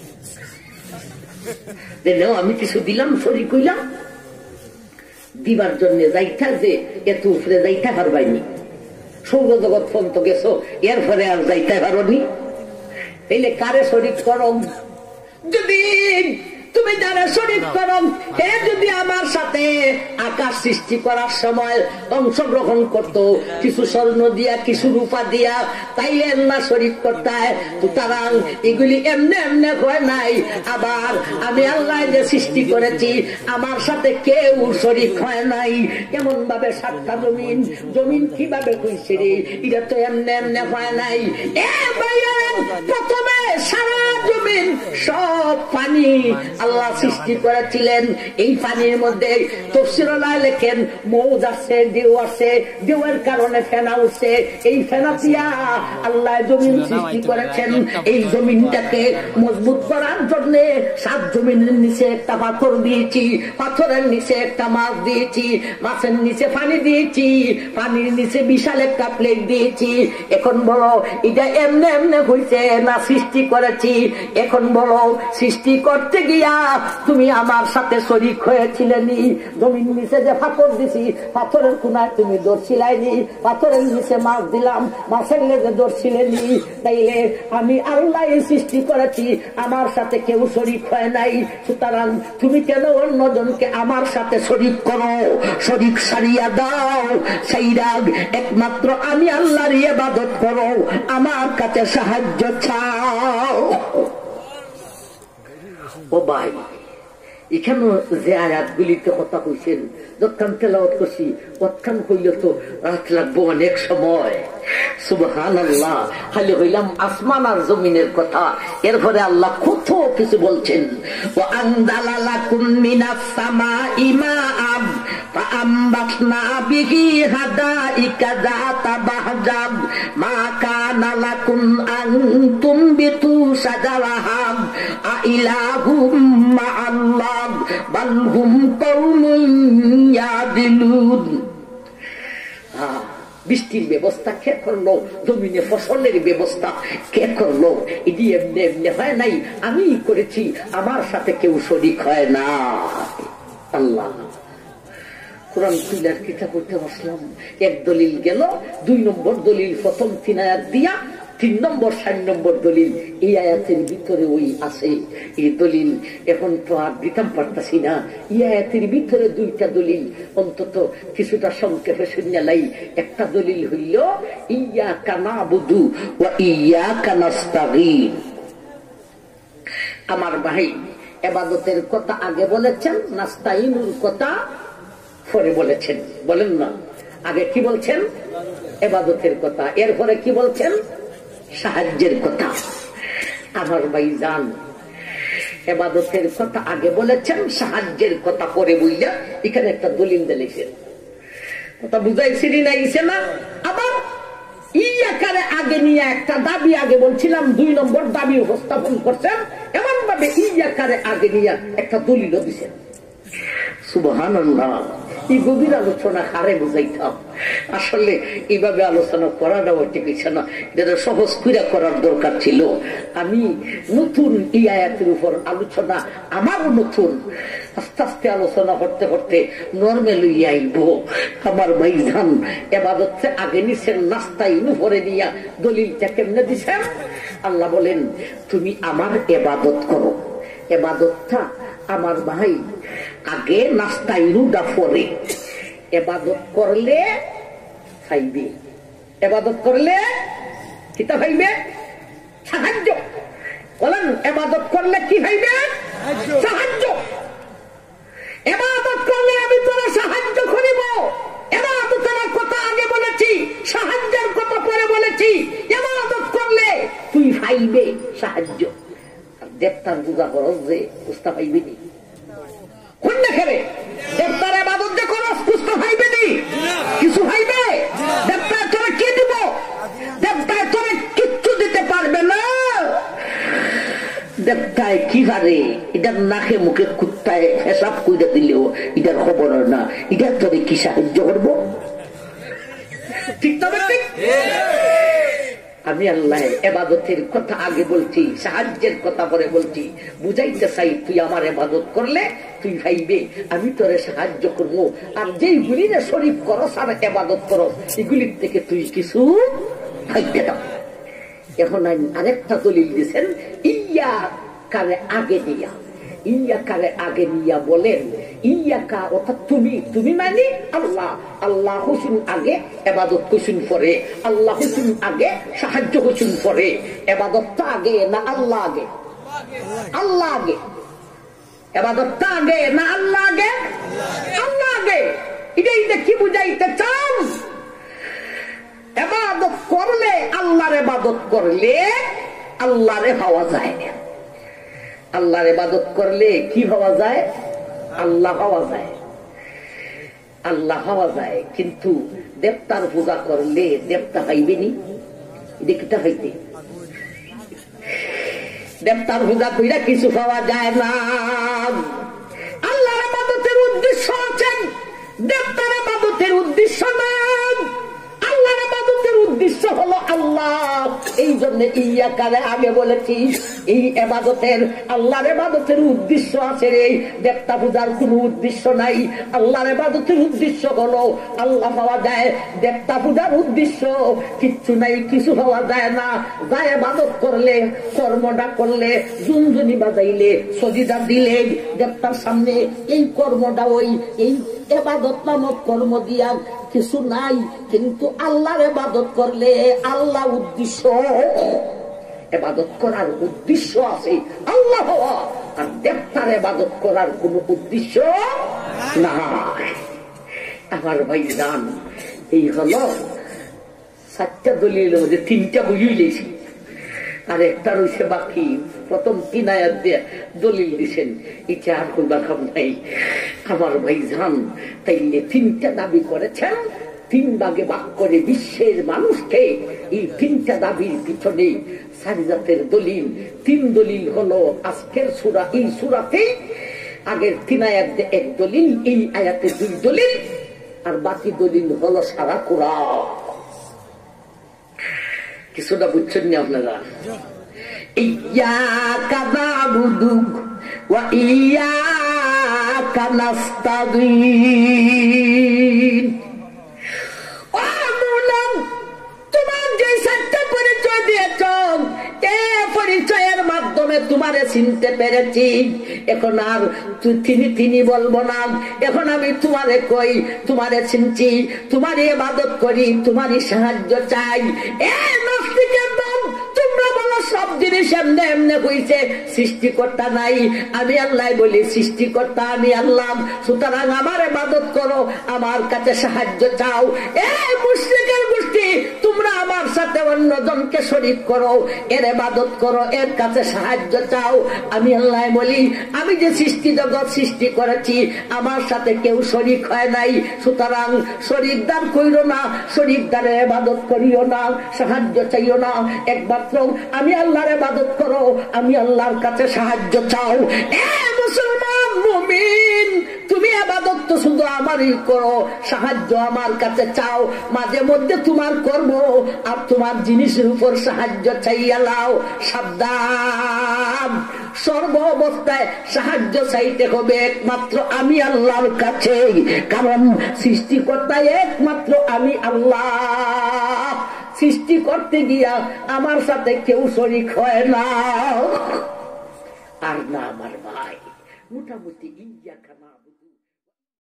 আমি কিছু দিলাম, শরীক হইলাম, দিবার জন্য যাইতা যে এত উপরে যাইতে পারবাইনি, সৌরজগৎ পর্যন্ত গেছো, এরপরে আর যাইতে পারোনি, তাইলে কারে শরীক করো? যদি তুমি যারা শরীক করো, হে যদি আমার সাথে আকাশ সৃষ্টি করার সময় অংশগ্রহণ করত, কিছু স্বর্ণ দিয়া কিছু রূপা দিয়া, তাইলে না শরীক করতে হয়। সুতরাং এগুলি এমনি এমনি হয় নাই। আবার আমি আল্লাহ যে সৃষ্টি করেছি, আমার সাথে কেউ শরীক হয় নাই। এমন ভাবে সাতটা জমিন, জমিন কিভাবে হয়েছে রে? এটা তো এমনি এমনি হয় নাই। প্রথমে সারা জমিন সব পানি আল্লাহ সৃষ্টি করেছিলেন। এই পানির মধ্যে তফসিরুল্লাহ লেখেন মৌজ আছে, ঢেউ আছে, ঢেউয়ের কারণে ফেনা উঠছে। এই ফেনা দিয়া আল্লাহ জমিন সৃষ্টি করেছেন। এই জমিনটাকে মজবুত করার জন্য সাত জমিনের নিচে একটা পাথর দিয়েছি, পাথরের নিচে একটা মাছ দিয়েছি, মাছের নিচে পানি দিয়েছি, পানির নিচে বিশাল একটা প্লেট দিয়েছি। এখন বলো, এটা এমনি এমনি হয়েছে না সৃষ্টি করেছি? এখন বলো, সৃষ্টি করতে গিয়া তুমি আমার সাথে শরীক হয়েছিলেনি। জমির নিচে যে পাথর দিছি, পাথরের কোনায় তুমি ধরছিলাইনি, পাথরের নিচে মাছ দিলাম, মাছের লেগে ধরছিলেনি। তাইলে আমি আল্লাহ সৃষ্টি করেছি, আমার সাথে কেউ শরীক হয় নাই। সুতরাং তুমি কেন অন্যজনকে আমার সাথে শরীক করো? শরীক সারিয়া দাও, সেই রাগ একমাত্র আমি আল্লাহর ইবাদত করো, আমার কাছে সাহায্য চাও। ও ভাই, এখানে যে আয়াতগুলিতে কথা কইছেন, যৎখান তেলাওয়াত করছি, তৎক্ষণ হইল তো রাত লাগবো অনেক সময়। সুবহানাল্লাহ, খালি হইলাম আসমান আর জমিনের কথা। এরপরে আল্লাহ কত কিছু বলছেন। ওয়া আনজালা লাকুম মিনাস সামাই মাআন ফাআমবাতনা বিহি হাদাইকা যাতা বাহজাব মা কানা লাকুম আন তুমবিতু শাজারাহা আইলাহুম মাআল্লাহ বাল হুম কওমুন ইয়াদিলুন। বৃষ্টির ব্যবস্থা কে করলো? জমিনে ফসলের ব্যবস্থা কে করলো? এটি এমনি এমনি হয় নাই, আমি করেছি, আমার সাথে কেউ শরীক হয় না। আল্লাহ কোরআন খুলার কিতাব পড়তে বসলাম, এক দলিল গেল, 2 নম্বর দলিল প্রথম 3 আয়াত দিয়া, 3 নম্বর 4 নম্বর দলিল এই আয়াতের ভিতরে ওই আছে। এই দলিল এখন তো আর দিতাম পারতাছি না। এই আয়াতের ভিতরে 2টা দলিল অন্তত কিছুটা সংক্ষেপে শুনলাই। একটা দলিল হইল ইয়াকা নাবুদু ওয়া ইয়াকা নাস্তাগীন। আমার ভাই ইবাদতের কথা আগে বলেছেন, নাস্তাইনুর কথা পরে বলেছেন। বলেন না, আগে কি বলছেন? ইবাদতের কথা, এরপরে কি বলছেন? সাহায্যের কথা। আমার ভাই জান, ইবাদতের কথা আগে বলেছেন, সাহায্যের কথা পরে বইলা এখানে একটা দলিল দিয়েছেন। কথা বুঝাইছিলি না? ইসে না আবার ইয়াকারে আগে নিয়ে একটা দাবি আগে বলছিলাম, 2 নম্বর দাবি উপস্থাপন করছেন। এমন ভাবে ইয়াকারে আগে নিয়ে একটা দলিল দিচ্ছেন। সুবহানাল্লাহ, এই গভীর আলোচনা হারে বুঝাইতাম। আসলে এইভাবে আলোচনা করাটাও ঠিক হচ্ছে না, যেটা সহজ করে করার দরকার ছিল। আমি নতুন এই আয়াতের উপর আলোচনা, আমারও নতুন। আস্তে আস্তে আলোচনা করতে করতে নর্মাল হইয়া আইব। আমার ভাইজান ইবাদতকে আগে নিছেন, নাস্তাইন উপরে নিয়া দলিলটা কেমনে দিছেন? আল্লাহ বলেন, তুমি আমার ইবাদত করো। ইবাদতটা আমার ভাই আগে, নাস্তাইনুটা পরে। এবাদত করলে খাইবে, এবাদত করলে কিতা খাইবে? সাহায্য। বলেন এবাদত করলে কি খাইবে? সাহায্য। এবাদত করলে আমি তোরা সাহায্য করিব। এবাদতের কথা আগে বলেছি, সাহায্যের কথা পরে বলেছি। এবাদত করলে তুই পাইবে সাহায্য। আর দেবতার পূজা করস যে বুঝতে পাইবি নি? কোন দেখে দেবতার এবাদত যে করস বুঝতে পাইবে নি? কিছু পাইবে? দেবতার তোরা কি দিব? দেবতায় তোরা কিচ্ছু দিতে পারবে না। দেবতায় কি হারে এটার নাকে মুখে কুত্তায় হেসাব করে দিলেও এটার খবর না, এটার তোরে কি সাহায্য করবো? ঠিক তবে ঠিক। আমি আল্লাহ এবাদতের কথা আগে বলছি, সাহায্যের কথা পরে বলছি। বুঝাইতে চাই তুই আমার এবাদত করলে তুই ভাইবে আমি তোরে সাহায্য করবো। আর যেইগুলি না শরীফ করস আর এবাদত করস এগুলির থেকে তুই কিছু ভাইতে দাও। এখন আরেকটা দলিল দিয়েছেন, ইয়া কারে আগে নিয়া। ইয়া কারে আগে নিয়া বলেন ইয়া কা অর্থাৎ তুমি, তুমি মানে আল্লাহ। আল্লাহ হুসুন আগে, এবাদত হুসুন পরে। আল্লাহ হুসুন আগে, সাহায্য হুসুন পরে। এবাদতটা আগে না আল্লাহ আগে? আল্লাহ আগে। এবাদতটা আগে না আল্লাহ আগে? আল্লাহ আগে। এটাই কি বুঝাইতে চান? এবাদত করলে, আল্লাহর এবাদত করলে আল্লাহরে পাওয়া যায়। আল্লাহর ইবাদত করলে কি হওয়া যায়? আল্লাহ হওয়া যায়, আল্লাহ হওয়া যায়। কিন্তু দেবতার পূজা করলে দেবতা পাইবেনি। দেবতা পাইতে দেবতার পূজা কইরা কিছু পাওয়া যায় না। আল্লাহর ইবাদতের উদ্দেশ্য আছেন, দেবতার ইবাদতের উদ্দেশ্য না। আল্লাহর ইবাদতের উদ্দেশ্য হলো আল্লাহ। এই জন্য ইয়া কারে আগে বলেছি। এই ইবাদতের, আল্লাহর ইবাদতের উদ্দেশ্য আছে রে, দেবতা পূজার কোনো উদ্দেশ্য নাই। আল্লাহর ইবাদতের উদ্দেশ্য হলো আল্লাহ পাওয়া যায়। দেবতা পূজার উদ্দেশ্য কিচ্ছু নাই, কিছু পাওয়া যায় না। যা ইবাদত করলে, কর্মটা করলে, ঝুনঝুনি বাজাইলে, সজিদা দিলে দেবতার সামনে, এই কর্মটা ওই এই ইবাদত নামক কর্ম দিয়া কিছু নাই। কিন্তু আল্লাহর ইবাদত করলে আল্লাহ উদ্দেশ্য, ইবাদত করার উদ্দেশ্য আছে আল্লাহ হওয়া। আর দেবতার ইবাদত করার কোন উদ্দেশ্য নাই। আমার ভাইজান, এই হলো 4টা দলিল, যে 3টা বুঝিয়ে গেছি আর একটা রয়েছে বাকি। প্রথম 3 আয়াত দিয়ে দলিল দিছেন, এটা আর কোন বাকাম নাই। আমার ভাইজান তাইলে 3টা দাবি করেছেন, 3 ভাগে ভাগ করে বিশ্বের মানুষকে। এই 3টা দাবির পিছনে সারিজাতের দলিল। 3 দলিল হলো আজকের সূরা। এই সূরাতে আগের 3 আয়াতে 1 দলিল, এই আয়াতে 2 দলিল, আর বাকি দলিল হলো সারা কোরআন। কিছুটা বুঝছেন না আপনারা? ইয়াকা নাবুদু ওয়া ইয়াকা নাস্তাঈন। ও মুলাম, তোমার যে 4টা পরিচয় দিয়েছ, এই পরিচয়ের মাধ্যমে তোমারে চিনতে পেরেছি। এখন আর তিনি বলবো না। এখন আমি তোমারে কই, তোমারে চিনছি, তোমারই ইবাদত করি, তোমারই সাহায্য চাই। এ নাস্তিকের দল, তোমরা বলো সব জিনিস এমনি এমনি হইছে, সৃষ্টিকর্তা নাই। আমি আল্লাহ বলি সৃষ্টিকর্তা আমি আল্লাহ, সুতরাং আমার ইবাদত করো, আমার কাছে সাহায্য চাও। এ মুশরিকের গোষ্ঠী, তোমরা আমার সাথে অন্যজনকে শরীক করো, এর ইবাদত করো, এর কাছে সাহায্য চাও। আমি আল্লাহ বলি আমি যে সৃষ্টি জগৎ সৃষ্টি করেছি, আমার সাথে কেউ শরীক হয় নাই। সুতরাং শরীকদার কইরো না, শরীকদারের ইবাদত করিও না, সাহায্য চাইও না। একমাত্র আমি আল্লাহর ইবাদত করো, আমি আল্লাহর কাছে সাহায্য চাও। এ মুসলমান মুমিন, তুমি ইবাদত তো শুধু আমারই করো, সাহায্য আমার কাছে চাও। মাঝে মধ্যে তোমার কর্ম আর তোমার জিনিসের উপর সাহায্য চাইয়া লাও। সাবধান, সর্ব অবস্থায় সাহায্য চাইতে হবে একমাত্র আমি আল্লাহর কাছে, কারণ সৃষ্টিকর্তা একমাত্র আমি আল্লাহ। সৃষ্টি করতে গিয়া আমার সাথে কেউ শরীক হয় না, আর না আমার ভাই। মোটামুটি ইয়া খানা